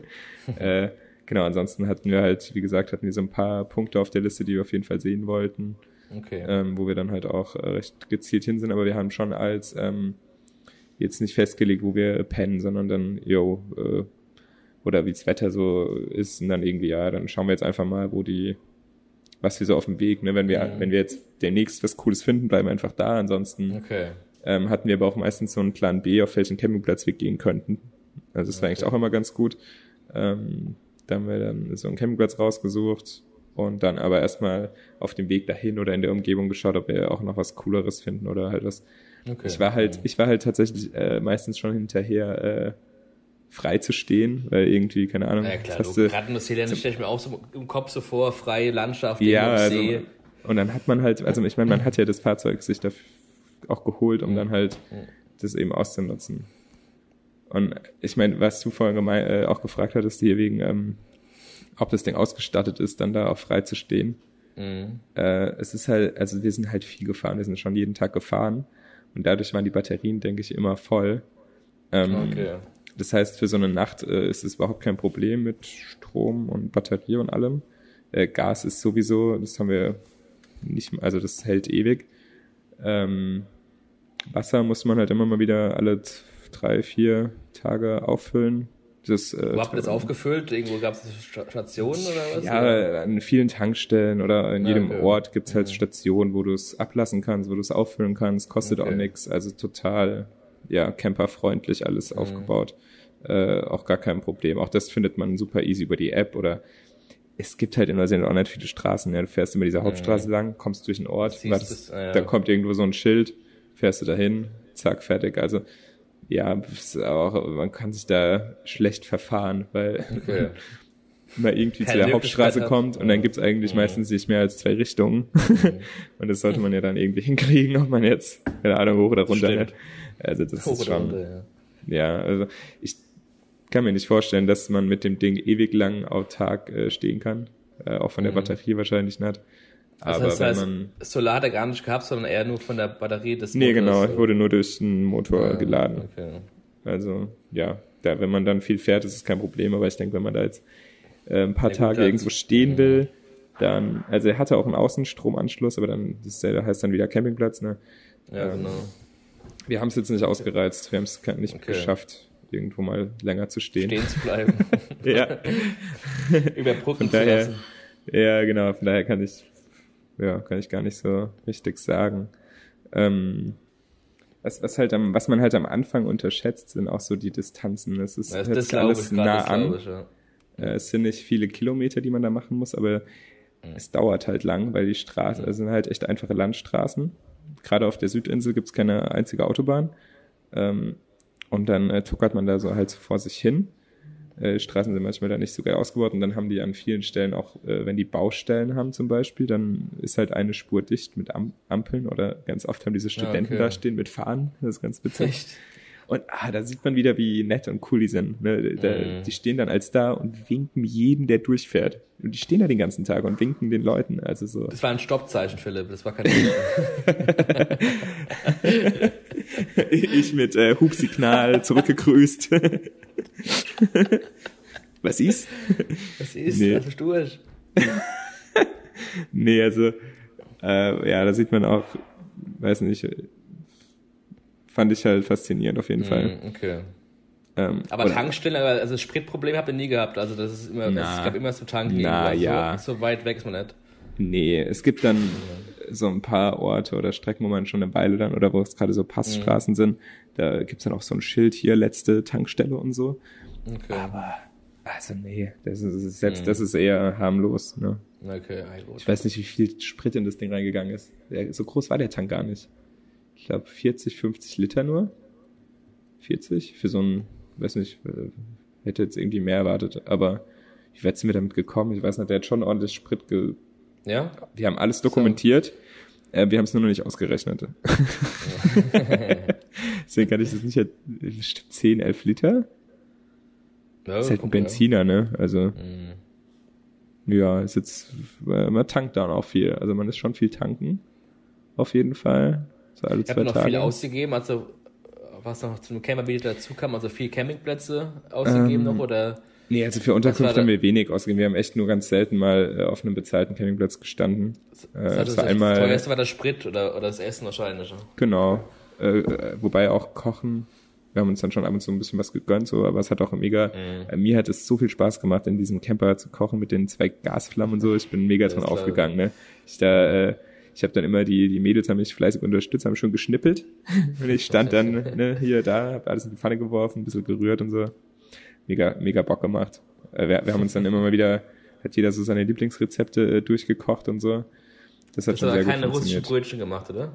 äh, genau, ansonsten hatten wir halt, wie gesagt, hatten wir so ein paar Punkte auf der Liste, die wir auf jeden Fall sehen wollten, Okay. ähm, wo wir dann halt auch äh, recht gezielt hin sind, aber wir haben schon als ähm, jetzt nicht festgelegt, wo wir pennen, sondern dann, yo, äh, oder wie das Wetter so ist und dann irgendwie, ja, dann schauen wir jetzt einfach mal, wo die, was wir so auf dem Weg, ne, wenn wir, Mhm. wenn wir jetzt demnächst was Cooles finden, bleiben wir einfach da, ansonsten Okay. ähm, hatten wir aber auch meistens so einen Plan B, auf welchen Campingplatz wir gehen könnten. Also das war eigentlich Okay. auch immer ganz gut. Ähm, da haben wir dann so einen Campingplatz rausgesucht und dann aber erstmal auf dem Weg dahin oder in der Umgebung geschaut, ob wir auch noch was Cooleres finden oder halt was. Okay. Ich war halt, ich war halt tatsächlich äh, meistens schon hinterher äh, frei zu stehen, weil irgendwie, keine Ahnung, Ja klar, hast du, du, gerade in Neuseeland stelle ich mir auch so im Kopf so vor, freie Landschaft, ja, irgendwo am also, See. und dann hat man halt, also ich meine, man hat ja das Fahrzeug sich dafür auch geholt, um Mhm. dann halt das eben auszunutzen. Und ich meine, was du vorhin gemein, äh, auch gefragt hattest, hier wegen, ähm, ob das Ding ausgestattet ist, dann da auch frei zu stehen. Mhm. Äh, es ist halt, also wir sind halt viel gefahren, wir sind schon jeden Tag gefahren und dadurch waren die Batterien, denke ich, immer voll. Ähm, Okay. Das heißt, für so eine Nacht äh, ist es überhaupt kein Problem mit Strom und Batterie und allem. Äh, Gas ist sowieso, das haben wir nicht, also das hält ewig. Ähm, Wasser muss man halt immer mal wieder alle t- drei, vier Tage auffüllen. Das, äh, Wo habt ihr das aufgefüllt? Irgendwo gab es Stationen oder was? Ja, Oder? an vielen Tankstellen oder in Ah, jedem okay. Ort gibt's halt Mhm. Stationen, wo du es ablassen kannst, wo du es auffüllen kannst, kostet Okay. auch nichts, also total, ja, camperfreundlich alles Mhm. aufgebaut. Äh, auch gar kein Problem. Auch das findet man super easy über die App oder es gibt halt in Neuseeland auch nicht viele Straßen. Ja. Du fährst immer diese Hauptstraße lang, kommst durch einen Ort, Siehst wartest, es, ah, ja. dann kommt irgendwo so ein Schild, fährst du dahin, zack, fertig. Also ja, ist auch, man kann sich da schlecht verfahren, weil Okay. man irgendwie Keine zu der Möglichkeit Hauptstraße hat. kommt und dann gibt's eigentlich Mhm. meistens nicht mehr als zwei Richtungen. Und das sollte man ja dann irgendwie hinkriegen, ob man jetzt, keine Ahnung, hoch oder runter Stimmt. hat. Also das Hoch ist oder schon, runter, ja. ja, also ich kann mir nicht vorstellen, dass man mit dem Ding ewig lang autark äh, stehen kann. Äh, auch von der mhm. Batterie wahrscheinlich nicht. Aber das heißt, wenn man Solar hat er gar nicht gehabt, sondern eher nur von der Batterie des nee, Motors. Nee, genau, so. wurde nur durch den Motor ja, geladen. Okay. Also, ja, da, wenn man dann viel fährt, ist es kein Problem, aber ich denke, wenn man da jetzt äh, ein paar ja, Tage gut, irgendwo stehen mhm. will, dann, also er hatte auch einen Außenstromanschluss, aber dann, das heißt dann wieder Campingplatz, ne? Ja, ähm, genau. Wir haben es jetzt nicht ausgereizt, wir haben es nicht okay. geschafft, irgendwo mal länger zu stehen. Stehen zu bleiben. ja. Überbrücken zu lassen. Ja, genau, von daher kann ich, ja, kann ich gar nicht so richtig sagen. Ähm, was, was halt am, was man halt am Anfang unterschätzt, sind auch so die Distanzen. Es ist das, hört das sich alles ich, nah das an. Ich, ja. Es sind nicht viele Kilometer, die man da machen muss, aber mhm. es dauert halt lang, weil die Straßen, mhm. es sind halt echt einfache Landstraßen. Gerade auf der Südinsel gibt's keine einzige Autobahn. Ähm, und dann äh, tuckert man da so halt so vor sich hin. Äh, Straßen sind manchmal da nicht so geil ausgebaut und dann haben die an vielen Stellen auch, äh, wenn die Baustellen haben zum Beispiel, dann ist halt eine Spur dicht mit Am- Ampeln oder ganz oft haben diese Studenten ja, okay. da stehen mit Fahnen. Das ist ganz witzig. Echt? Und ah, da sieht man wieder, wie nett und cool die sind. Ne? Da, mm. Die stehen dann als da und winken jeden, der durchfährt. Und die stehen da den ganzen Tag und winken den Leuten. Also so. Das war ein Stoppzeichen, Philipp. Das war kein Ich mit äh, Hubsignal zurückgegrüßt. Was ist? Was ist? Nee. Was bist du? Nee, also äh, ja, da sieht man auch, weiß nicht, fand ich halt faszinierend auf jeden mm, Fall. Okay. Ähm, aber Tankstellen, also Spritproblem habt ihr nie gehabt, also das ist immer, na, es gab immer so Tanken, na, ja. so, so weit weg ist man nicht. Nee, es gibt dann ja. so ein paar Orte oder Strecken, wo man schon eine Weile dann, oder wo es gerade so Passstraßen mhm. sind, da gibt's dann auch so ein Schild hier, letzte Tankstelle und so. Okay. Aber, also nee, das ist, selbst mhm. das ist eher harmlos, ne? Okay, ich weiß nicht, wie viel Sprit in das Ding reingegangen ist. So groß war der Tank gar nicht. Ich glaube vierzig, fünfzig Liter nur. vierzig? Für so ein, weiß nicht, hätte jetzt irgendwie mehr erwartet. Aber wie weit sind wir damit gekommen? Ich weiß nicht, der hat schon ordentlich Sprit ge... Ja? Wir haben alles dokumentiert. So. Äh, wir haben es nur noch nicht ausgerechnet. Ja. Deswegen kann ich das nicht... Bestimmt zehn, elf Liter? Ja, das ist halt ein Benziner, ne? Also... Mhm. Ja, ist jetzt... Man tankt dann auch viel. Also man ist schon viel tanken. Auf jeden Fall. So alle zwei Tage. Ich habe noch Tage. viel ausgegeben, also was noch zum Camperbiet dazu kam, also viel Campingplätze ausgegeben ähm, noch, oder? Nee, also für Unterkunft haben wir wenig ausgegeben. Wir haben echt nur ganz selten mal äh, auf einem bezahlten Campingplatz gestanden. Äh, das, das war einmal, das teuerste war der Sprit oder, oder das Essen wahrscheinlich. Genau. Äh, wobei auch Kochen, wir haben uns dann schon ab und zu ein bisschen was gegönnt, so, aber es hat auch mega, mhm. äh, mir hat es so viel Spaß gemacht, in diesem Camper zu kochen mit den zwei Gasflammen und so. Ich bin mega drin aufgegangen, ne? Ich da, äh, Ich habe dann immer, die die Mädels haben mich fleißig unterstützt, haben schon geschnippelt. Und ich stand dann ne, hier, da, habe alles in die Pfanne geworfen, ein bisschen gerührt und so. Mega, mega Bock gemacht. Äh, wir, wir haben uns dann immer mal wieder, hat jeder so seine Lieblingsrezepte äh, durchgekocht und so. Das hat das schon sehr gut funktioniert. Du hast keine russischen Brötchen gemacht, oder?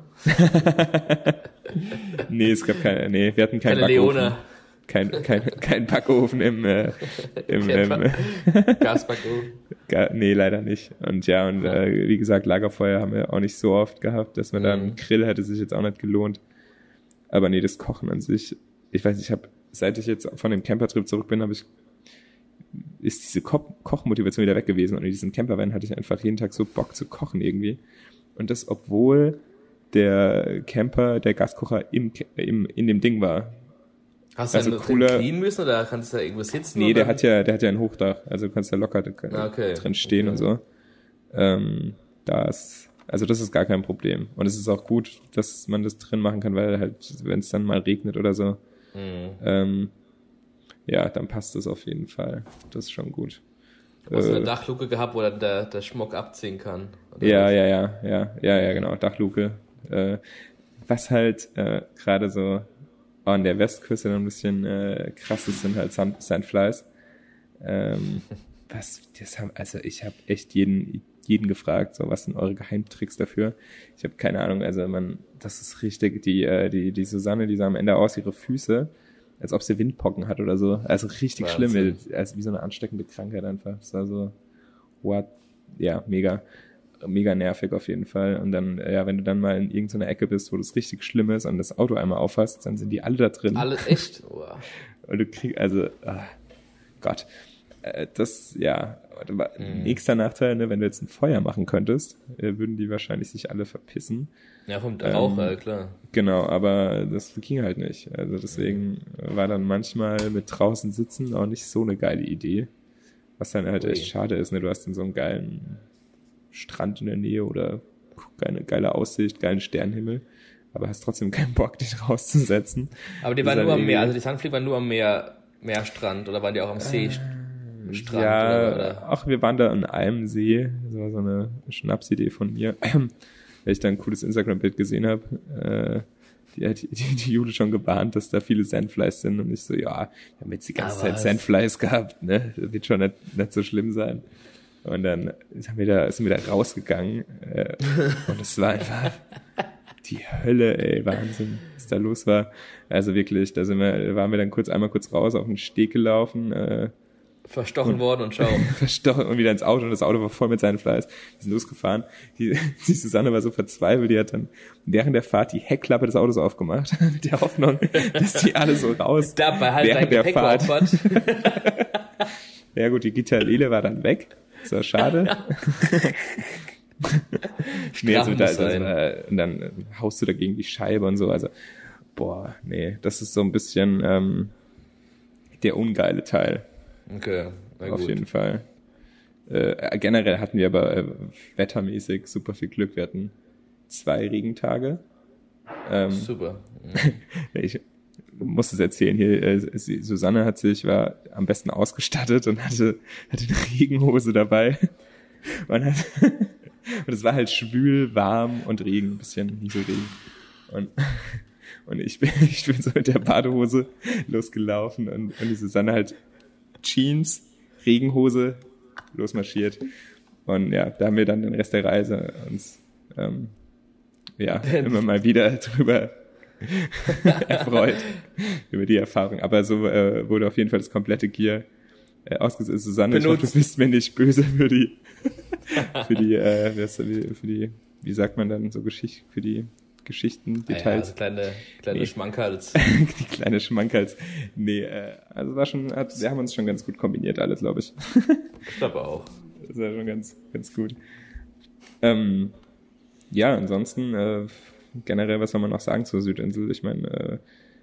Nee, es gab keine, nee, wir hatten keinen keine Backofen. Leone. Kein, kein, kein Backofen im, äh, im, im Gasbackofen. Ga, nee, leider nicht. Und ja, und ja. Äh, wie gesagt, Lagerfeuer haben wir auch nicht so oft gehabt, dass man mhm. da einen Grill hätte sich jetzt auch nicht gelohnt. Aber nee, das Kochen an sich, ich weiß nicht, ich habe, seit ich jetzt von dem Campertrip zurück bin, habe ich, ist diese Ko- Kochmotivation wieder weg gewesen. Und in diesem Campervan hatte ich einfach jeden Tag so Bock zu kochen irgendwie. Und das, obwohl der Camper, der Gaskocher im, im, in dem Ding war. Hast du also dann cooler, clean müssen oder kannst du da irgendwo sitzen? Nee, oder? der hat ja, der hat ja ein Hochdach, also du kannst da locker ah, okay. drin stehen okay. und so. Ähm, da ist, also das ist gar kein Problem. Und es ist auch gut, dass man das drin machen kann, weil halt, wenn es dann mal regnet oder so, mhm. ähm, ja, dann passt das auf jeden Fall. Das ist schon gut. Du hast äh, eine Dachluke gehabt, wo dann der, der Schmuck abziehen kann. Ja, ja, ja, ja, ja, ja, genau, Dachluke. Äh, was halt äh, gerade so an der Westküste noch ein bisschen äh, krass ist, sind halt Sand, Sandflies. Ähm, was, das haben, also ich habe echt jeden, jeden gefragt, so was sind eure Geheimtricks dafür? Ich habe keine Ahnung, also man, das ist richtig, die, äh, die, die Susanne, die sah am Ende aus, ihre Füße, als ob sie Windpocken hat oder so. Also richtig Wahnsinn. Schlimm, also wie so eine ansteckende Krankheit einfach. Das war so, what? Ja, mega, mega nervig auf jeden Fall. Und dann, ja, wenn du dann mal in irgendeiner Ecke bist, wo das richtig schlimm ist und das Auto einmal aufhast, dann sind die alle da drin. Alles echt? Wow. Und du kriegst, also, ach, Gott. Äh, das, ja, Mhm. nächster Nachteil, ne, wenn du jetzt ein Feuer machen könntest, äh, würden die wahrscheinlich sich alle verpissen. Ja, vom Rauch, Ähm, äh, klar. Genau, aber das ging halt nicht. Also deswegen war dann manchmal mit draußen sitzen auch nicht so eine geile Idee. Was dann halt Ui. echt schade ist, ne? Du hast dann so einen geilen Strand in der Nähe oder eine geile Aussicht, geilen Sternenhimmel, aber hast trotzdem keinen Bock, dich rauszusetzen. Aber die Das waren ist nur halt am Meer, also irgendwie- die Sandflieg waren nur am Meer, Meerstrand oder waren die auch am See? Strand ja, oder, oder? ach, wir waren da an einem See. Das war so eine Schnapsidee von mir, weil ich da ein cooles Instagram-Bild gesehen habe. Äh, die hat die, die Jule schon gewarnt, dass da viele Sandflies sind und ich so, ja, wir haben jetzt die ganze Aber Zeit Sandflies gehabt, ne? Das wird schon nicht, nicht so schlimm sein. Und dann sind wir da, sind wir da rausgegangen äh, und es war einfach die Hölle, ey, Wahnsinn, was da los war. Also wirklich, da sind wir, waren wir dann kurz einmal kurz raus auf den Steg gelaufen, äh, Verstochen worden und schau. verstochen und wieder ins Auto und das Auto war voll mit seinen Fleiß. Die sind losgefahren. Die, die Susanne war so verzweifelt, die hat dann während der Fahrt die Heckklappe des Autos aufgemacht, mit der Hoffnung, dass die alle so raus Dabei halt dein während der Gepäck Fahrt. geopfert. Ja gut, die Gitarrele war dann weg. Das war schade. Nee, also Strafen da, muss das sein. war, und dann äh, haust du dagegen die Scheibe und so. Also, boah, nee, das ist so ein bisschen ähm, der ungeile Teil. Okay, na Auf gut. jeden Fall. Äh, generell hatten wir aber äh, wettermäßig super viel Glück. Wir hatten zwei Regentage. Ähm, Super. Mhm. ich muss es erzählen hier. Äh, sie- Susanne hat sich, war am besten ausgestattet und hatte, hatte eine Regenhose dabei. Und, hat, und es war halt schwül, warm und Regen, ein bisschen Nieselregen. Und, und ich bin, ich bin so mit der Badehose losgelaufen und, und die Susanne halt Jeans, Regenhose, losmarschiert. Und ja, da haben wir dann den Rest der Reise uns ähm, ja, immer mal wieder drüber erfreut, über die Erfahrung. Aber so äh, wurde auf jeden Fall das komplette Gear äh, ausgesetzt. Susanne, ich hoffe, du Benutzt. bist mir nicht böse für die, für die, äh, wie heißt das, wie- für die, wie sagt man dann, so Geschichte, für die Geschichten, Ja, ja, Details. also kleine, kleine Nee. Schmankerls. Die kleine Schmankerls. Nee, äh, also war schon, hat, wir haben uns schon ganz gut kombiniert alles, glaube ich. Ich glaube auch. Das war schon ganz, ganz gut. Ähm, ja, ansonsten, äh, generell, was soll man noch sagen zur Südinsel? Ich meine, äh,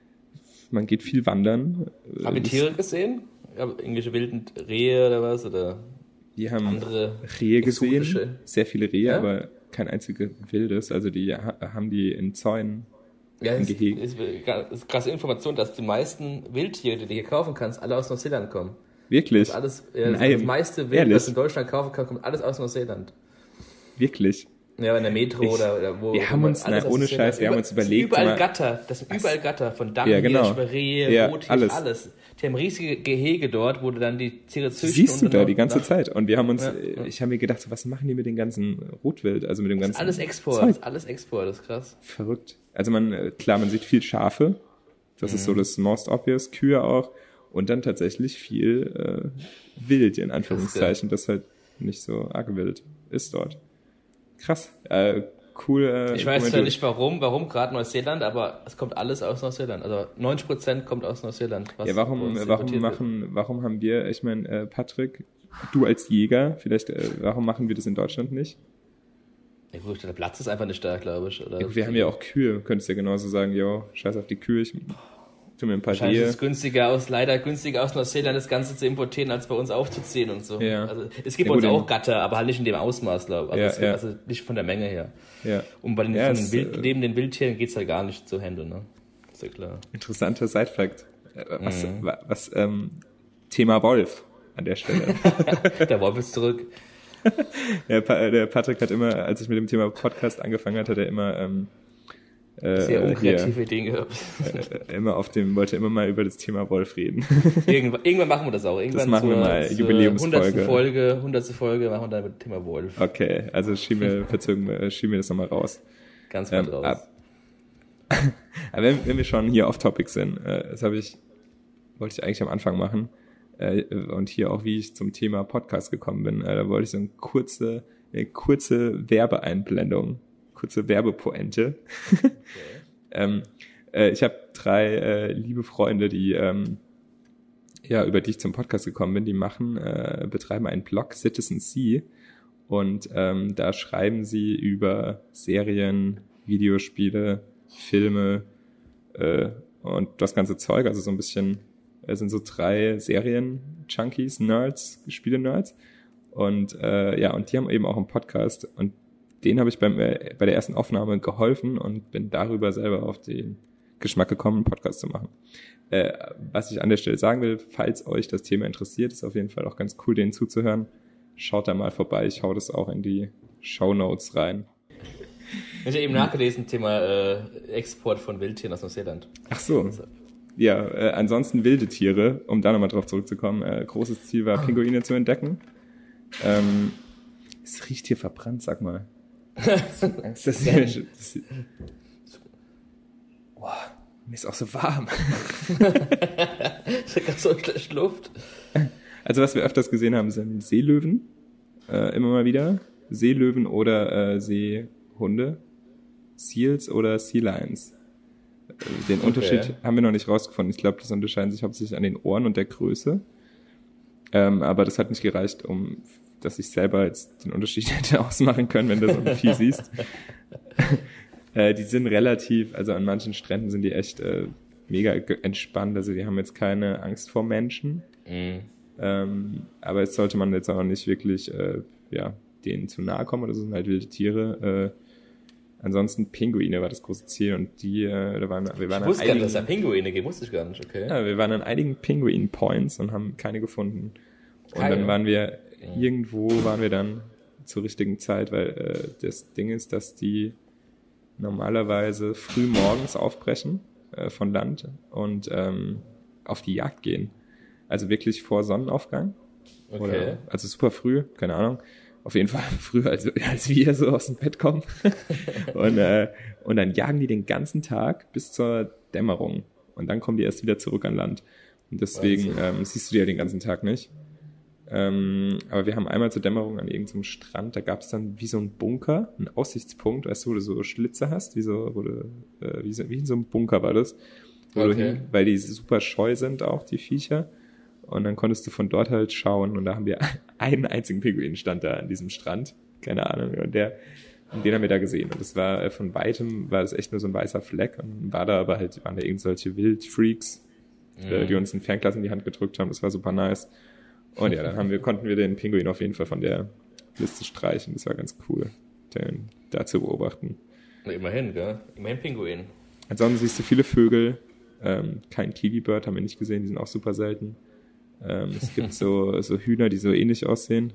man geht viel wandern. Äh, Haben wir das- Tiere gesehen? Ja, irgendwelche wilden Rehe oder was? Oder Wir haben andere Rehe gesehen, exotische? sehr viele Rehe, Ja? aber kein einziges wildes. Also die ha haben die in Zäunen. Ja, Ein es Gehege. ist, ist, ist krasse Information, dass die meisten Wildtiere, die du hier kaufen kannst, alle aus Neuseeland kommen. Wirklich? Das, alles, ja, das, Nein, das meiste Wild, ehrlich? was du in Deutschland kaufen kannst, kommt alles aus Neuseeland. Wirklich? Ja, in der Metro Ich- oder, oder wo. wir wo haben man uns, alles na, aus ohne Neuseeland- Scheiß, wir haben über- uns es sind überlegt, Überall sag mal, Gatter, das sind überall Gatter, von Dammhirsch, genau. Rehe, Ja, Rothirsch, alles. alles. Die haben riesige Gehege dort, wo du dann die Tiere züchten. Siehst du und da dann die ganze nach- Zeit. Und wir haben uns, Ja, äh, ja. ich habe mir gedacht, so, was machen die mit dem ganzen Rotwild, also mit dem ganzen Alles Export, Zeug? das ist alles Export, das ist krass. Verrückt. Also man, äh, klar, man sieht viel Schafe. Das ist so das most obvious. Kühe auch. Und dann tatsächlich viel äh, Wild, in Anführungszeichen, das halt nicht so arg wild ist dort. Krass. Äh, cool. Äh, Ich weiß guck mal, zwar du- nicht warum, warum gerade Neuseeland, aber es kommt alles aus Neuseeland. Also neunzig Prozent kommt aus Neuseeland. Was Ja, bei warum, uns warum importiert wird. machen, warum haben wir, ich meine, äh, Patrick, du als Jäger, vielleicht, äh, warum machen wir das in Deutschland nicht? Ja gut, der Platz ist einfach nicht da, glaube ich. Oder Wir haben ja auch Kühe, könntest du ja genauso sagen, jo, scheiß auf die Kühe, ich tu mir ein paar Wahrscheinlich ist Rehe. es günstiger aus, leider günstiger aus Neuseeland das Ganze zu importieren, als bei uns aufzuziehen und so. Ja. Also, es gibt Ja, bei uns gut, auch in- Gatter, aber halt nicht in dem Ausmaß, glaube ich. Also, Ja, es gibt, ja. also nicht von der Menge her. Ja. Und bei den, Ja, von den es, Wild, äh, lebenden Wildtieren geht's halt gar nicht zu handeln, ne? Ist ja klar. Interessanter Sidefact. Äh, Was, Mhm. wa- was, ähm, Thema Wolf an der Stelle. Der Wolf ist zurück. der, Pa- der Patrick hat immer, als ich mit dem Thema Podcast angefangen hat, hat er immer, ähm, äh, Sehr hier, unkreative Ideen gehabt. äh, immer auf dem, wollte immer mal über das Thema Wolf reden. Irgendwann, irgendwann machen wir das auch. Irgendwann machen wir zur, mal, zur Jubiläumsfolge. hundertsten Folge, hundertste Folge machen wir dann mit dem Thema Wolf. Okay, also schieben wir, verzögern wir, schieben wir das nochmal raus. Ganz weit Ähm, raus. ab- Aber wenn, wenn wir schon hier off-topic sind, äh, das habe ich, wollte ich eigentlich am Anfang machen, äh, und hier auch, wie ich zum Thema Podcast gekommen bin, äh, da wollte ich so eine kurze, eine kurze Werbeeinblendung, kurze Werbepointe. ähm, äh, ich habe drei äh, liebe Freunde, die ähm, ja, über die ich zum Podcast gekommen bin, die machen, äh, betreiben einen Blog Citizen C und ähm, da schreiben sie über Serien, Videospiele, Filme äh, und das ganze Zeug, also so ein bisschen, es sind so drei Serien-Junkies, Nerds, Spiele-Nerds und äh, ja, und die haben eben auch einen Podcast und den habe ich beim, äh, bei der ersten Aufnahme geholfen und bin darüber selber auf den Geschmack gekommen, einen Podcast zu machen. Äh, was ich an der Stelle sagen will, falls euch das Thema interessiert, ist auf jeden Fall auch ganz cool, denen zuzuhören. Schaut da mal vorbei, ich hau das auch in die Shownotes rein. Ich habe eben nachgelesen, Thema äh, Export von Wildtieren aus Neuseeland. Ach so. Ja, äh, ansonsten wilde Tiere, um da nochmal drauf zurückzukommen. Äh, großes Ziel war, Pinguine zu entdecken. Ähm, es riecht hier verbrannt, sag mal. das ist hier, das, boah, mir ist auch so warm. Ich habe so schlecht Luft. Also was wir öfters gesehen haben, sind Seelöwen. Äh, immer mal wieder. Seelöwen oder äh, Seehunde. Seals oder Sea Lions. Den okay. Unterschied haben wir noch nicht rausgefunden. Ich glaube, das unterscheiden sich hauptsächlich an den Ohren und der Größe. Ähm, aber das hat nicht gereicht, um, dass ich selber jetzt den Unterschied hätte ausmachen können, wenn du so ein Vieh siehst. äh, die sind relativ, also an manchen Stränden sind die echt äh, mega entspannt. Also die haben jetzt keine Angst vor Menschen. Mhm. Ähm, aber jetzt sollte man jetzt auch nicht wirklich, äh, ja, denen zu nahe kommen. Das sind halt wilde Tiere. Äh, Ansonsten Pinguine war das große Ziel und die, äh, da waren wir waren ich wusste gar nicht, dass da Pinguine gibt, wusste ich gar nicht, okay. Ja, wir waren an einigen Pinguin-Points und haben keine gefunden. Und keine. Dann waren wir, ja. irgendwo waren wir dann zur richtigen Zeit, weil äh, das Ding ist, dass die normalerweise früh morgens aufbrechen äh, von Land und ähm, auf die Jagd gehen. Also wirklich vor Sonnenaufgang. Okay. Oder, also super früh, keine Ahnung. Auf jeden Fall früher, als, als wir so aus dem Bett kommen. und, äh, und dann jagen die den ganzen Tag bis zur Dämmerung. Und dann kommen die erst wieder zurück an Land. Und deswegen ähm, siehst du die ja den ganzen Tag nicht. Ähm, aber wir haben einmal zur Dämmerung an irgendeinem Strand, da gab es dann wie so ein Bunker, einen Aussichtspunkt, weißt du, wo du so Schlitze hast, wie so, wo du, äh, wie, so wie in so einem Bunker war das. Wo okay. du hin, weil die super scheu sind auch, die Viecher. Und dann konntest du von dort halt schauen und da haben wir einen einzigen Pinguin stand da an diesem Strand, keine Ahnung, und der, und den haben wir da gesehen und das war von weitem, war das echt nur so ein weißer Fleck und war da aber halt, waren da irgendwelche Wildfreaks, mhm. die uns ein Fernglas in die Hand gedrückt haben, das war super nice. Und ja, dann haben wir, konnten wir den Pinguin auf jeden Fall von der Liste streichen, das war ganz cool, den da zu beobachten. Na, immerhin, gell? Immerhin Pinguin. Ansonsten siehst du viele Vögel, ähm, kein Kiwi-Bird haben wir nicht gesehen, die sind auch super selten. Ähm, es gibt so, so Hühner, die so ähnlich aussehen.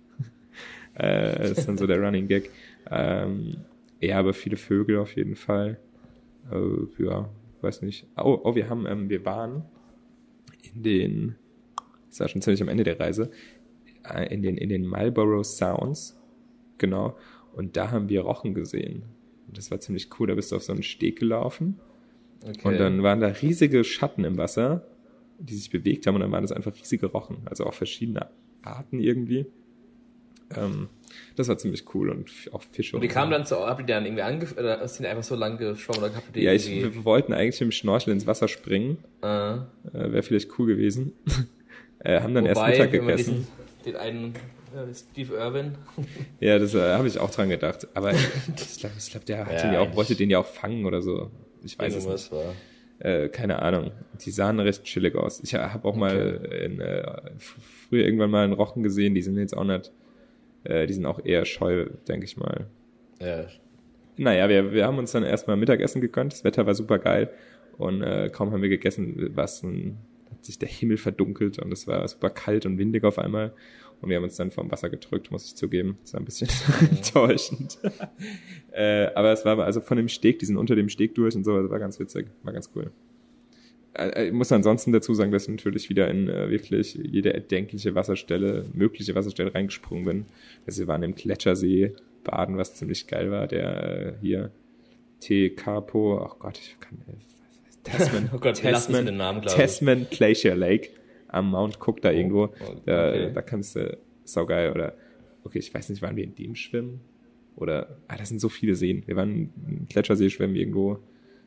äh, das ist dann so der Running Gag. Ähm, ja, aber viele Vögel auf jeden Fall. Äh, ja, weiß nicht. Oh, oh wir haben, ähm, wir waren in den, das war schon ziemlich am Ende der Reise, äh, in den, in den Marlborough Sounds. Genau. Und da haben wir Rochen gesehen. Und das war ziemlich cool. Da bist du auf so einen Steg gelaufen. Okay. Und dann waren da riesige Schatten im Wasser, die sich bewegt haben und dann waren das einfach riesige Rochen, also auch verschiedene Arten irgendwie. Ähm, das war ziemlich cool und auch Fische. Und die kamen dann zu, habt ihr dann irgendwie angefangen, oder sind die einfach so lang geschwommen oder habt ihr Ja, ich, wir wollten eigentlich mit dem Schnorchel ins Wasser springen. Uh. Äh, Wäre vielleicht cool gewesen. äh, haben dann Wobei, erst Mittag gegessen. Diesen, den einen äh, Steve Irwin. Ja, das äh, habe ich auch dran gedacht. Aber ich glaube, ich glaub, der hat ja, den ja auch, wollte den ja auch fangen oder so. Ich weiß es nicht. War. Äh, keine Ahnung. Die sahen recht chillig aus. Ich habe auch okay. mal in, äh, früher irgendwann mal einen Rochen gesehen, die sind jetzt auch nicht, äh, die sind auch eher scheu, denke ich mal. Ja. Naja, wir, wir haben uns dann erstmal Mittagessen gegönnt, das Wetter war super geil und äh, kaum haben wir gegessen, was ein, hat sich der Himmel verdunkelt und es war super kalt und windig auf einmal und wir haben uns dann vom Wasser gedrückt, muss ich zugeben. Das war ein bisschen mhm. enttäuschend. äh, aber es war also von dem Steg, die sind unter dem Steg durch und so, das war ganz witzig, war ganz cool. Äh, ich muss ansonsten dazu sagen, dass ich natürlich wieder in äh, wirklich jede erdenkliche Wasserstelle, mögliche Wasserstelle reingesprungen bin. Also wir waren im Gletschersee baden, was ziemlich geil war, der äh, hier Te Capo, ach Gott, ich kann äh, Tasman, oh Gott, Tasman, den Namen, Tasman Glacier Lake am Mount Cook da irgendwo. Oh, okay. da, da kannst du, saugeil, oder, okay, ich weiß nicht, waren wir in dem schwimmen? Oder, ah, das sind so viele Seen. Wir waren im Gletschersee schwimmen irgendwo.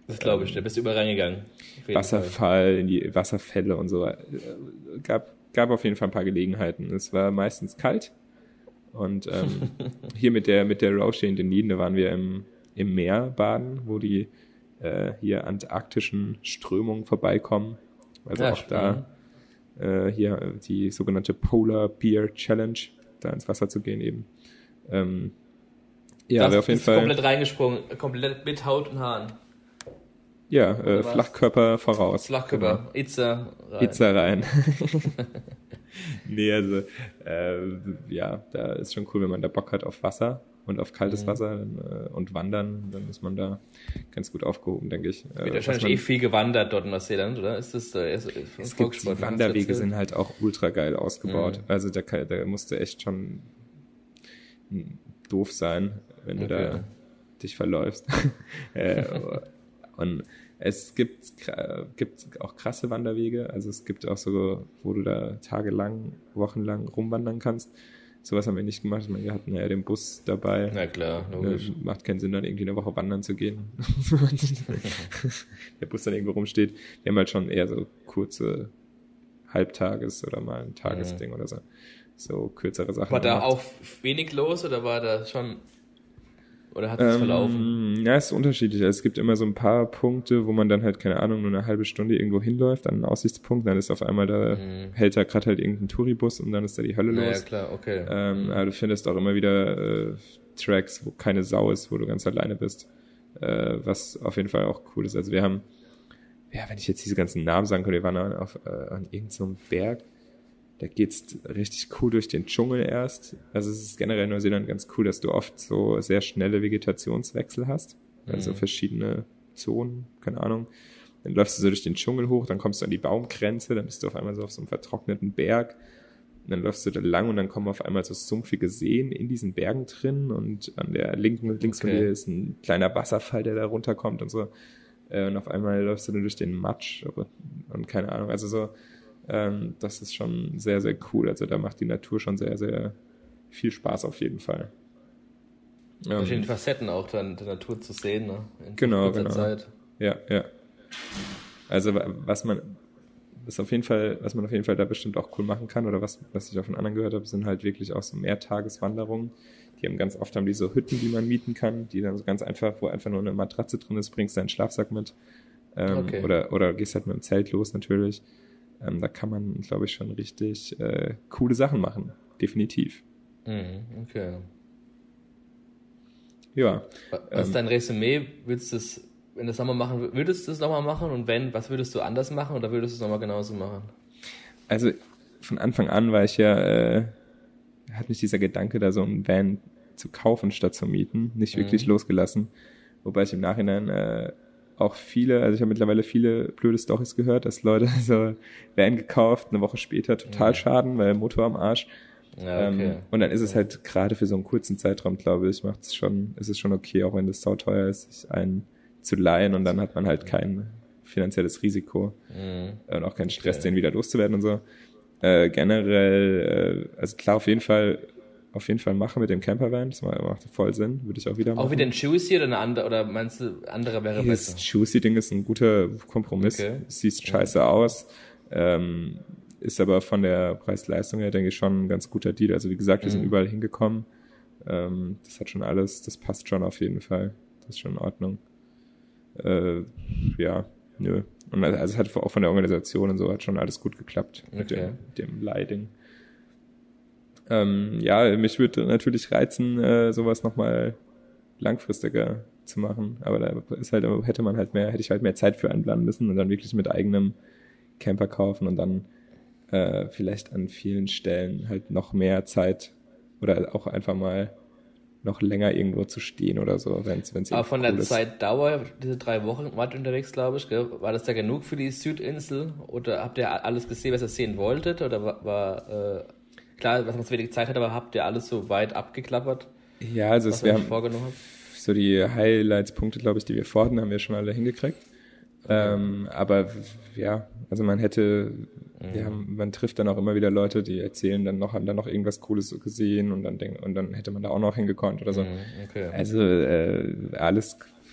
Das glaube ich, da bist du überall reingegangen. Wasserfall, in die Wasserfälle und so. Äh, gab, gab auf jeden Fall ein paar Gelegenheiten. Es war meistens kalt. Und ähm, hier mit der mit der Roche in den Nieden, da waren wir im, im Meer baden, wo die äh, hier antarktischen Strömungen vorbeikommen. Also ja, auch spannend. Da äh, hier die sogenannte Polar Bear Challenge, da ins Wasser zu gehen eben. Ähm, ja, das auf jeden ist Fall komplett reingesprungen, komplett mit Haut und Haaren. Ja, äh, Flachkörper voraus. Flachkörper, genau. Itza rein. Itza rein. Nee, also äh, ja, da ist schon cool, wenn man da Bock hat auf Wasser und auf kaltes mhm. Wasser dann, äh, und Wandern, dann ist man da ganz gut aufgehoben, denke ich. Wird äh, wahrscheinlich man, eh viel gewandert dort in Neuseeland, oder? Ist das da erst es gibt, die Wanderwege sind halt auch ultra geil ausgebaut. Mhm. Also da, da musst du echt schon doof sein, wenn du okay. da dich verläufst. äh, und es gibt, gibt auch krasse Wanderwege, also es gibt auch so, wo du da tagelang, wochenlang rumwandern kannst. Sowas haben wir nicht gemacht. Ich meine, wir hatten ja den Bus dabei. Na klar, logisch. Macht keinen Sinn, dann irgendwie eine Woche wandern zu gehen. Der Bus dann irgendwo rumsteht. Wir haben halt schon eher so kurze Halbtages- oder mal ein Tagesding mhm. oder so. So kürzere Sachen. War da auch wenig los oder war da schon... Oder hat es ähm, verlaufen? Ja, es ist unterschiedlich. Es gibt immer so ein paar Punkte, wo man dann halt, keine Ahnung, nur eine halbe Stunde irgendwo hinläuft, an einen Aussichtspunkt, dann ist auf einmal da, mhm. hält da gerade halt irgendein Touribus und dann ist da die Hölle los. Ja, klar, okay. Ähm, mhm. Aber du findest auch immer wieder äh, Tracks, wo keine Sau ist, wo du ganz alleine bist, äh, was auf jeden Fall auch cool ist. Also wir haben, ja, wenn ich jetzt diese ganzen Namen sagen könnte, wir waren auf, äh, an irgendeinem so Berg, da geht's richtig cool durch den Dschungel erst. Also es ist generell in Neuseeland ganz cool, dass du oft so sehr schnelle Vegetationswechsel hast. Also mhm. verschiedene Zonen, keine Ahnung. Dann läufst du so durch den Dschungel hoch, dann kommst du an die Baumgrenze, dann bist du auf einmal so auf so einem vertrockneten Berg. Und dann läufst du da lang und dann kommen auf einmal so sumpfige Seen in diesen Bergen drin und an der linken, links okay. von dir ist ein kleiner Wasserfall, der da runterkommt und so. Und auf einmal läufst du dann durch den Matsch und keine Ahnung, also so, Ähm, das ist schon sehr, sehr cool. Also da macht die Natur schon sehr, sehr viel Spaß auf jeden Fall. Verschiedene ähm, Facetten auch dann der Natur zu sehen, ne? In genau, genau. Zeit. Ja, ja. Also was man, was auf jeden Fall, was man auf jeden Fall da bestimmt auch cool machen kann oder was, was ich auch von anderen gehört habe, sind halt wirklich auch so Mehrtageswanderungen. Die haben ganz oft haben die so Hütten, die man mieten kann, die dann so ganz einfach, wo einfach nur eine Matratze drin ist, bringst deinen Schlafsack mit ähm, okay. oder oder gehst halt mit dem Zelt los natürlich. Ähm, da kann man, glaube ich, schon richtig äh, coole Sachen machen. Definitiv. Mhm, okay. Ja. Was ähm, ist dein Resümee? Würdest du das, wenn du das nochmal machen, würdest du es nochmal machen? Und wenn, was würdest du anders machen oder würdest du es nochmal genauso machen? Also von Anfang an war ich ja, äh, hat mich dieser Gedanke, da so einen Van zu kaufen statt zu mieten, nicht mhm. wirklich losgelassen. Wobei ich im Nachhinein äh, auch viele, also ich habe mittlerweile viele blöde Storys gehört, dass Leute so Van gekauft, eine Woche später total ja. Schaden, weil Motor am Arsch. Ja, okay. ähm, und dann ist es halt gerade für so einen kurzen Zeitraum, glaube ich, macht es schon, ist es schon okay, auch wenn das sauteuer ist, sich einen zu leihen und dann hat man halt kein finanzielles Risiko mhm. und auch keinen Stress, okay. den wieder loszuwerden und so. Äh, generell, äh, also klar, auf jeden Fall auf jeden Fall machen mit dem Campervan, das macht voll Sinn, würde ich auch wieder machen. Auch wieder ein Juicy oder eine andere, oder meinst du, andere wäre besser? Das Juicy-Ding ist ein guter Kompromiss, okay. sieht scheiße ja. aus, ähm, ist aber von der Preis-Leistung her, denke ich, schon ein ganz guter Deal. Also wie gesagt, wir mhm. sind überall hingekommen, ähm, das hat schon alles, das passt schon auf jeden Fall, das ist schon in Ordnung. Äh, ja, nö. Und also es hat auch von der Organisation und so hat schon alles gut geklappt okay. mit dem, dem Leiding. Ähm, ja, mich würde natürlich reizen, äh, sowas nochmal langfristiger zu machen. Aber da ist halt, hätte man halt mehr, hätte ich halt mehr Zeit für einplanen müssen und dann wirklich mit eigenem Camper kaufen und dann äh, vielleicht an vielen Stellen halt noch mehr Zeit oder auch einfach mal noch länger irgendwo zu stehen oder so, wenn es Aber von cool der ist. Zeitdauer, diese drei Wochen wart ihr unterwegs, glaube ich, gell? War das da genug für die Südinsel? Oder habt ihr alles gesehen, was ihr sehen wolltet? Oder war, war äh, klar, was man so wenig Zeit hat, aber habt ihr alles so weit abgeklappert? Ja, also es, wir haben vorgenommen habt? So die Highlights-Punkte, glaube ich, die wir vorhatten, haben wir schon alle hingekriegt. Okay. Ähm, aber ja, also man hätte, mhm. wir haben, man trifft dann auch immer wieder Leute, die erzählen dann noch, haben dann noch irgendwas Cooles gesehen und dann denken, und dann hätte man da auch noch hingekonnt oder so. Mhm, okay. Also äh, alles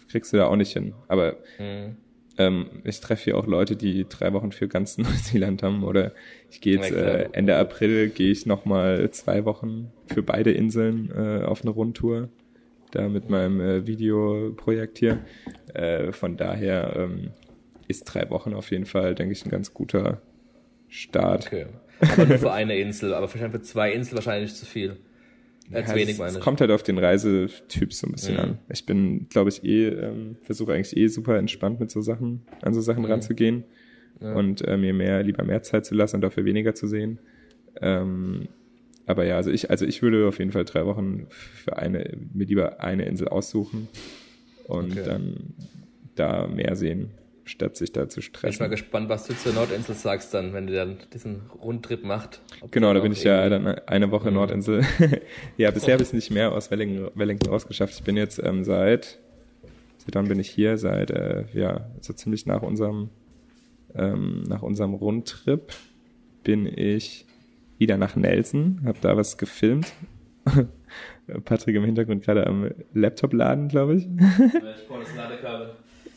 kriegst du da auch nicht hin. Aber Mhm. ähm, ich treffe hier auch Leute, die drei Wochen für ganz Neuseeland haben. Oder ich gehe jetzt Ja, klar. äh, Ende April gehe ich nochmal zwei Wochen für beide Inseln äh, auf eine Rundtour. Da mit meinem äh, Videoprojekt hier. Äh, von daher ähm, ist drei Wochen auf jeden Fall, denke ich, ein ganz guter Start. Okay. Aber nur für eine Insel, aber wahrscheinlich für zwei Inseln wahrscheinlich zu viel. Äh, Ja, zu wenig, es, meine es ich. kommt halt auf den Reisetyp so ein bisschen Mhm. an. Ich bin, glaube ich, eh, ähm, versuche eigentlich eh super entspannt mit so Sachen, an so Sachen Mhm. ranzugehen Ja. und äh, mir mehr, lieber mehr Zeit zu lassen und dafür weniger zu sehen. Ähm, aber ja, also ich, also ich würde auf jeden Fall drei Wochen für eine, mir lieber eine Insel aussuchen und Okay. dann da mehr sehen, statt sich da zu Bin ich mal stressen. gespannt, was du zur Nordinsel sagst dann, wenn du dann diesen Rundtrip macht. Ob Genau, du da auch bin ich ja irgendwie- dann eine Woche Mhm. Nordinsel. Ja, bisher habe ich es nicht mehr aus Wellington, Wellington rausgeschafft. Ich bin jetzt ähm, seit, seit wann bin ich hier? Seit, äh, ja, so ziemlich nach unserem, ähm, nach unserem Rundtrip bin ich wieder nach Nelson, habe da was gefilmt. Patrick im Hintergrund gerade am Laptop laden, glaube ich. Ich brauche das Ladekabel.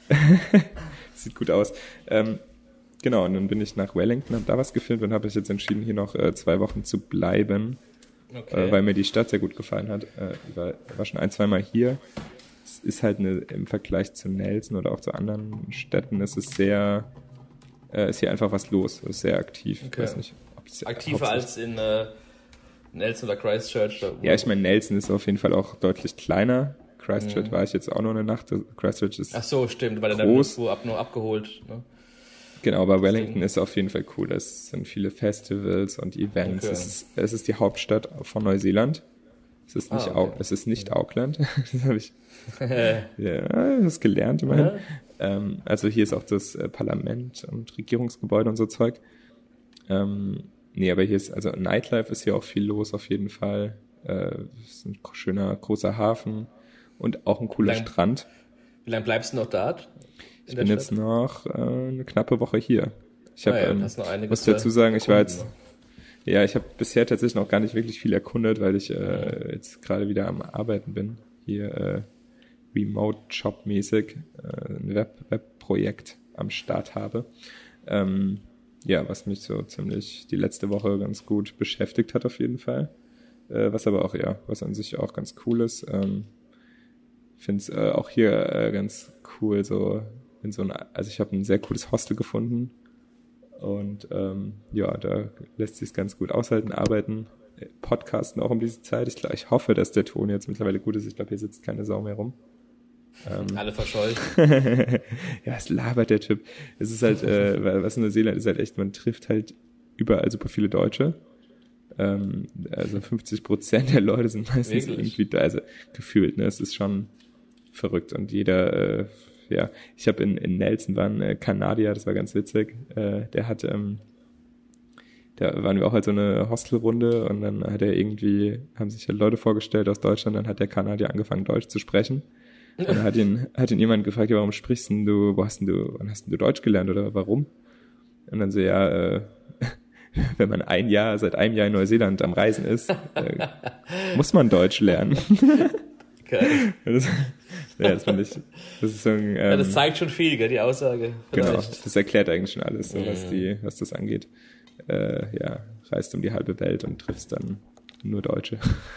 Sieht gut aus. Ähm, genau, und dann bin ich nach Wellington, habe da was gefilmt und habe ich jetzt entschieden, hier noch äh, zwei Wochen zu bleiben. Okay. äh, weil mir die Stadt sehr gut gefallen hat. Äh, ich war, war schon ein, zwei Mal hier. Es ist halt eine, im Vergleich zu Nelson oder auch zu anderen Städten, es ist sehr, äh, ist hier einfach was los. Es ist sehr aktiv. Okay. Ich weiß nicht, ob es Aktiver hauptsächlich- als in äh, Nelson oder Christchurch. Oder Ja, ich meine, Nelson ist auf jeden Fall auch deutlich kleiner. Christchurch Mhm. war ich jetzt auch nur eine Nacht. Christchurch ist Ach so, stimmt, weil er dann Groß. irgendwo ab, nur abgeholt. Ne? Genau, aber Wellington Deswegen- ist auf jeden Fall cool. Es sind viele Festivals und Events. Okay. Es, ist, es ist die Hauptstadt von Neuseeland. Es ist nicht, Ah, okay. Au- es ist nicht Auckland. Das habe ich ja, das gelernt immerhin. Ja. Ähm, also hier ist auch das äh, Parlament und Regierungsgebäude und so Zeug. Ähm, nee, aber hier ist, also Nightlife ist hier auch viel los auf jeden Fall. Äh, es ist ein schöner, großer Hafen und auch ein cooler Lang- Strand. Wie lange bleibst du noch da? Ich bin jetzt noch äh, eine knappe Woche hier. Ich habe, Ah ja, ähm, hast noch einiges muss dazu sagen, ich war erkunden jetzt, noch. ja, ich habe bisher tatsächlich noch gar nicht wirklich viel erkundet, weil ich äh, jetzt gerade wieder am Arbeiten bin. Hier äh, Remote-Job-mäßig äh, ein Web- Webprojekt am Start habe. Ähm, ja, was mich so ziemlich die letzte Woche ganz gut beschäftigt hat auf jeden Fall. Äh, was aber auch, ja, was an sich auch ganz cool ist. Ähm, finde es äh, auch hier äh, ganz cool, so in so ein, also ich habe ein sehr cooles Hostel gefunden und ähm, ja, da lässt sich ganz gut aushalten, arbeiten, äh, podcasten auch um diese Zeit. Ich, glaub, ich hoffe, dass der Ton jetzt mittlerweile gut ist. Ich glaube, hier sitzt keine Sau mehr rum. Alle verschollen. Ja, was labert der Typ? Es ist halt, äh, weil- was in Neuseeland ist halt echt, man trifft halt überall super viele Deutsche. Ähm, also fünfzig Prozent der Leute sind meistens Wirklich? irgendwie da, also gefühlt, ne? Es ist schon verrückt und jeder, äh, ja, ich habe in, in Nelson war ein äh, Kanadier, das war ganz witzig, äh, der hat, ähm, da waren wir auch halt so eine Hostelrunde und dann hat er irgendwie, haben sich halt Leute vorgestellt aus Deutschland, dann hat der Kanadier angefangen Deutsch zu sprechen. Und dann hat ihn, hat ihn jemand gefragt, ja, warum sprichst denn du, wo hast denn du, wann hast denn du Deutsch gelernt oder warum? Und dann so, ja, äh, wenn man ein Jahr, seit einem Jahr in Neuseeland am Reisen ist, äh, muss man Deutsch lernen. Geil. Das, ja, das fand ich, das ist so ein, ähm, Ja, das zeigt schon viel, gell, die Aussage. genau, Vielleicht. das erklärt eigentlich schon alles, so, was Mhm. die, was das angeht. Äh, ja, reist um die halbe Welt und triffst dann nur Deutsche.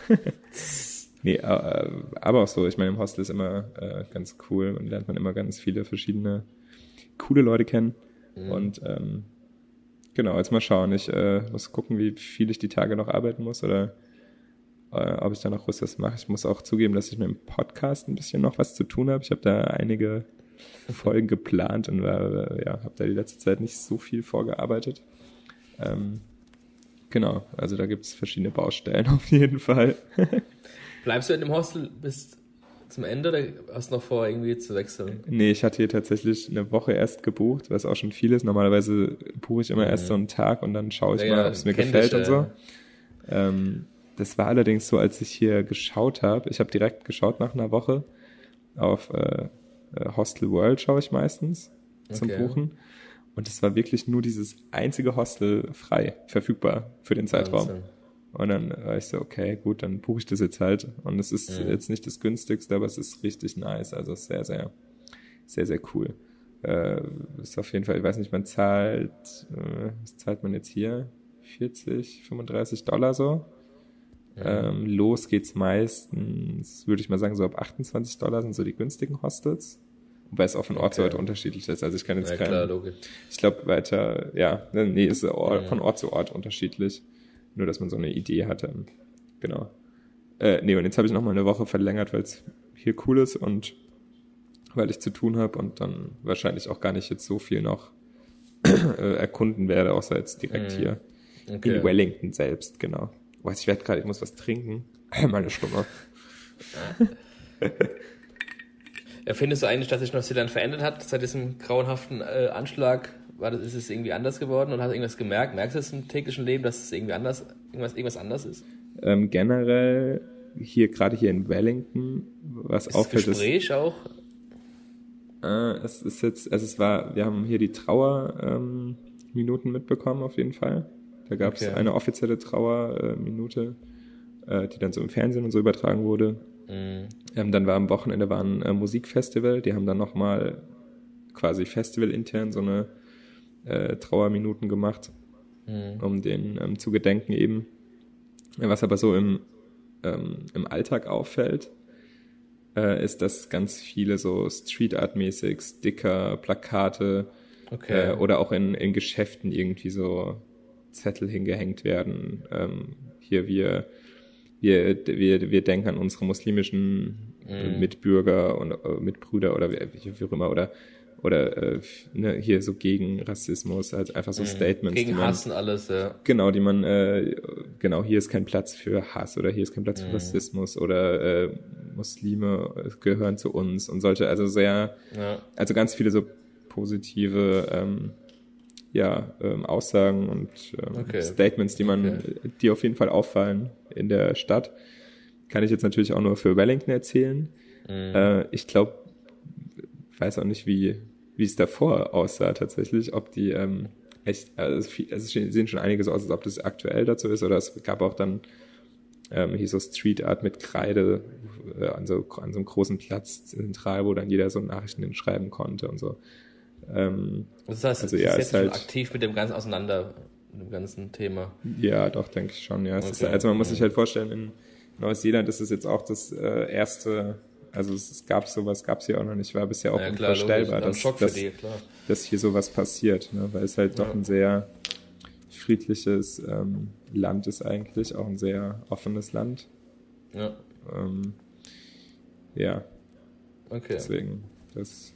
Nee, äh, aber auch so, ich meine, im Hostel ist immer äh, ganz cool und lernt man immer ganz viele verschiedene coole Leute kennen. Mhm. Und ähm, genau, jetzt mal schauen. Ich äh, muss gucken, wie viel ich die Tage noch arbeiten muss oder äh, ob ich da noch was mache. Ich muss auch zugeben, dass ich mit dem Podcast ein bisschen noch was zu tun habe. Ich habe da einige Folgen geplant und war, äh, ja, habe da die letzte Zeit nicht so viel vorgearbeitet. Ähm, genau, also da gibt es verschiedene Baustellen auf jeden Fall. Bleibst du in dem Hostel bis zum Ende oder hast du noch vor, irgendwie zu wechseln? Nee, ich hatte hier tatsächlich eine Woche erst gebucht, was auch schon viel ist. Normalerweise buche ich immer erst so einen Tag und dann schaue ich Ja, mal, ja, ob es mir kenn gefällt dich, und so. ja. Ähm, das war allerdings so, als ich hier geschaut habe. Ich habe direkt geschaut nach einer Woche. Auf äh, äh, Hostel World schaue ich meistens zum Okay. Buchen. Und es war wirklich nur dieses einzige Hostel frei, verfügbar für den Zeitraum. Wahnsinn. Und dann war ich so, okay, gut, dann buche ich das jetzt halt. Und es ist mhm. jetzt nicht das günstigste, aber es ist richtig nice. Also sehr, sehr, sehr, sehr cool. Äh, ist auf jeden Fall, ich weiß nicht, man zahlt, äh, was zahlt man jetzt hier? vierzig, fünfunddreißig Dollar so. Mhm. Ähm, los geht's meistens, würde ich mal sagen, so ab achtundzwanzig Dollar sind so die günstigen Hostels. Wobei es auch von Ort okay. zu Ort unterschiedlich ist. Also ich kann jetzt ja, keinen, klar, logisch. Ich glaube weiter, ja, nee, ist Ort, mhm. von Ort zu Ort unterschiedlich. Nur, dass man so eine Idee hatte. Genau. Äh, nee, und jetzt habe ich noch mal eine Woche verlängert, weil es hier cool ist und weil ich zu tun habe und dann wahrscheinlich auch gar nicht jetzt so viel noch äh, erkunden werde, außer jetzt direkt mhm. hier okay. in Wellington selbst, genau. Weiß ich werde gerade, ich muss was trinken. Meine Stimme. Ja, findest du eigentlich, dass sich Neuseeland verändert hat seit diesem grauenhaften äh, Anschlag? War das, ist es irgendwie anders geworden und hast du irgendwas gemerkt? Merkst du es im täglichen Leben, dass es irgendwie anders, irgendwas, irgendwas anders ist? Ähm, generell hier, gerade hier in Wellington, was ist auffällt, das Gespräch ist, auch? Äh, es ist jetzt, also es war, wir haben hier die Trauerminuten ähm, mitbekommen auf jeden Fall. Da gab es okay. eine offizielle Trauerminute, äh, die dann so im Fernsehen und so übertragen wurde. Mhm. Ähm, dann war am Wochenende war ein äh, Musikfestival, die haben dann nochmal quasi festivalintern so eine äh, Trauerminuten gemacht, mhm. um den ähm, zu gedenken eben. Was aber so im, ähm, im Alltag auffällt, äh, ist, dass ganz viele so Street Art-mäßig Sticker, Plakate okay. äh, oder auch in, in Geschäften irgendwie so Zettel hingehängt werden. Ähm, hier wir, wir, wir, wir denken an unsere muslimischen mm. Mitbürger und äh, Mitbrüder oder wie, wie auch immer oder oder äh, ne, hier so gegen Rassismus, halt einfach so mm. Statements. Gegen die man, Hass und alles, ja. Genau, die man, äh, genau, hier ist kein Platz für Hass oder hier ist kein Platz mm. für Rassismus oder äh, Muslime gehören zu uns und solche, also sehr, ja. also ganz viele so positive ähm, ja, ähm, Aussagen und ähm, okay. Statements, die man, okay. die auf jeden Fall auffallen in der Stadt. Kann ich jetzt natürlich auch nur für Wellington erzählen. Mhm. Äh, ich glaube, weiß auch nicht, wie wie es davor aussah tatsächlich, ob die ähm, echt, also es, viel, also es sehen schon einige so aus, als ob das aktuell dazu ist, oder es gab auch dann ähm, hier so Street Art mit Kreide äh, an, so, an so einem großen Platz zentral, wo dann jeder so Nachrichten hinschreiben konnte und so. Ähm, das heißt, also, du ja, bist jetzt halt, schon aktiv mit dem Ganzen auseinander, mit dem ganzen Thema. Ja, doch, denke ich schon, ja. Es okay. ist, also man muss mhm. sich halt vorstellen, in Neuseeland ist es jetzt auch das äh, erste, also es, es gab sowas, gab es hier auch noch nicht, war bisher auch ja, klar, unvorstellbar, dass, dass, die, dass hier sowas passiert, ne? Weil es halt ja. doch ein sehr friedliches ähm, Land ist eigentlich, auch ein sehr offenes Land. Ja. Ähm, ja. Okay. Deswegen, das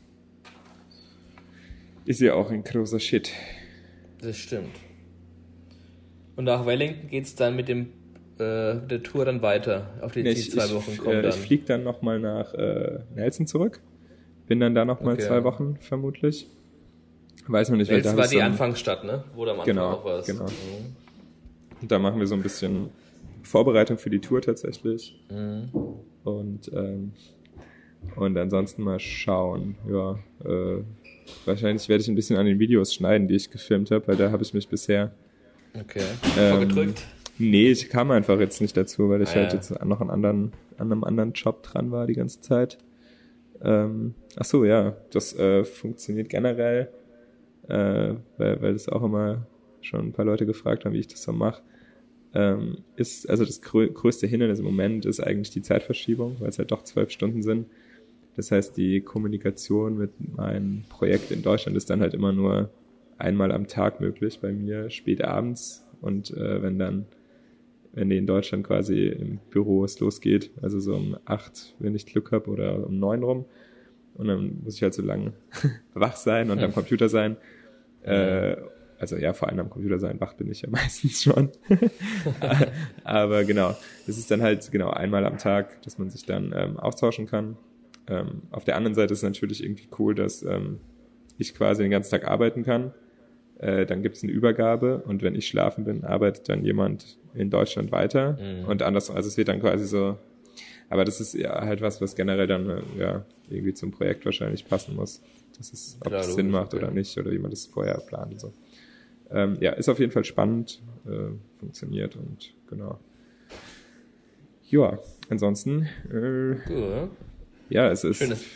ist ja auch ein großer Shit. Das stimmt. Und nach Wellington geht's dann mit dem äh, der Tour dann weiter. Auf die, nee, die zwei ich, Wochen kommen äh, dann. Ich fliege dann nochmal nach äh, Nelson zurück. Bin dann da nochmal okay. zwei Wochen vermutlich. Weiß noch nicht, weil da war die so Anfangsstadt, ne? Wo du am Anfang genau, auch warst. Genau. Mhm. Und da machen wir so ein bisschen Vorbereitung für die Tour tatsächlich. Mhm. Und ähm, und ansonsten mal schauen. Ja, äh, wahrscheinlich werde ich ein bisschen an den Videos schneiden, die ich gefilmt habe, weil da habe ich mich bisher okay. ähm, vorgedrückt. Nee, ich kam einfach jetzt nicht dazu, weil ich ah, halt ja. jetzt noch an, anderen, an einem anderen Job dran war die ganze Zeit. Ähm, ach so, ja, das äh, funktioniert generell, äh, weil, weil das auch immer schon ein paar Leute gefragt haben, wie ich das so mache. Ähm, ist, also das grö- größte Hindernis im Moment ist eigentlich die Zeitverschiebung, weil es halt doch zwölf Stunden sind. Das heißt, die Kommunikation mit meinem Projekt in Deutschland ist dann halt immer nur einmal am Tag möglich bei mir, spät abends. Und äh, wenn dann, wenn die in Deutschland quasi im Büro es losgeht, also so um acht, wenn ich Glück habe, oder um neun rum. Und dann muss ich halt so lange wach sein und hm. am Computer sein. Äh, also ja, vor allem am Computer sein, wach bin ich ja meistens schon. Aber genau, es ist dann halt genau einmal am Tag, dass man sich dann ähm, austauschen kann. Ähm, auf der anderen Seite ist es natürlich irgendwie cool, dass ähm, ich quasi den ganzen Tag arbeiten kann. Äh, dann gibt es eine Übergabe und wenn ich schlafen bin, arbeitet dann jemand in Deutschland weiter mhm. und andersrum. Also es wird dann quasi so, aber das ist ja halt was, was generell dann äh, ja irgendwie zum Projekt wahrscheinlich passen muss. Das ist, ob Klar, es Sinn macht okay. oder nicht oder wie man das vorher plant und so. Ähm, ja, ist auf jeden Fall spannend, äh, funktioniert und genau. Ja, ansonsten, äh, Cool. ja, es ist... Schönes.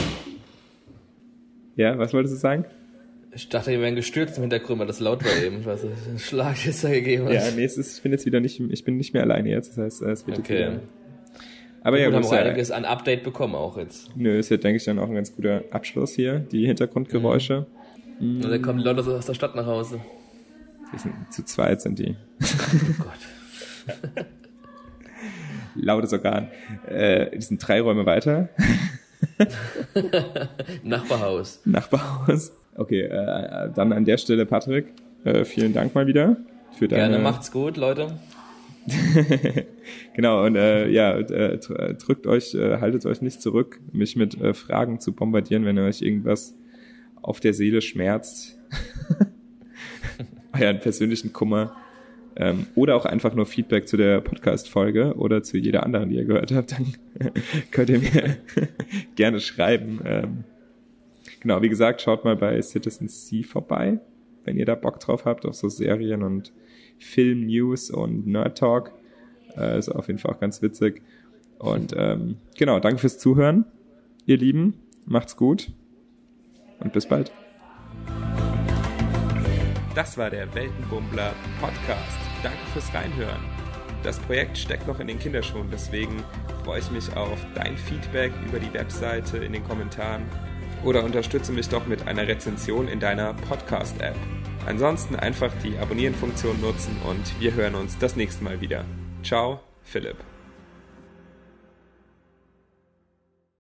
Ja, was wolltest du sagen? Ich dachte, wir wären gestürzt im Hintergrund, weil das laut war eben. Ich weiß nicht, einen Schlag jetzt da gegeben hat. Ja, nee, es ist, ich bin jetzt wieder nicht, ich bin nicht mehr alleine jetzt, das heißt, es wird Okay. jetzt wieder... Aber ja, wir haben gut, auch ja, einiges an Update bekommen auch jetzt. nö, ist ja, denke ich, dann auch ein ganz guter Abschluss hier, die Hintergrundgeräusche. Und dann kommen die Leute so aus der Stadt nach Hause. Die sind, zu zweit sind die. Oh Gott. Lautes Organ. Äh, die sind drei Räume weiter. Nachbarhaus. Nachbarhaus. Okay, äh, dann an der Stelle, Patrick, äh, vielen Dank mal wieder für deine... Gerne, macht's gut, Leute. Genau, und äh, ja, äh, drückt euch, äh, haltet euch nicht zurück, mich mit äh, Fragen zu bombardieren, wenn ihr euch irgendwas auf der Seele schmerzt. Euren persönlichen Kummer. Ähm, oder auch einfach nur Feedback zu der Podcast-Folge oder zu jeder anderen, die ihr gehört habt, dann könnt ihr mir gerne schreiben. Ähm, genau, wie gesagt, schaut mal bei Citizen C vorbei, wenn ihr da Bock drauf habt, auf so Serien und Film, News und Nerd Talk. Äh, ist auf jeden Fall auch ganz witzig. Und ähm, genau, danke fürs Zuhören, ihr Lieben. Macht's gut und bis bald. Das war der Weltenbummler Podcast. Danke fürs Reinhören. Das Projekt steckt noch in den Kinderschuhen, deswegen freue ich mich auf dein Feedback über die Webseite, in den Kommentaren oder unterstütze mich doch mit einer Rezension in deiner Podcast-App. Ansonsten einfach die Abonnieren-Funktion nutzen und wir hören uns das nächste Mal wieder. Ciao, Philipp.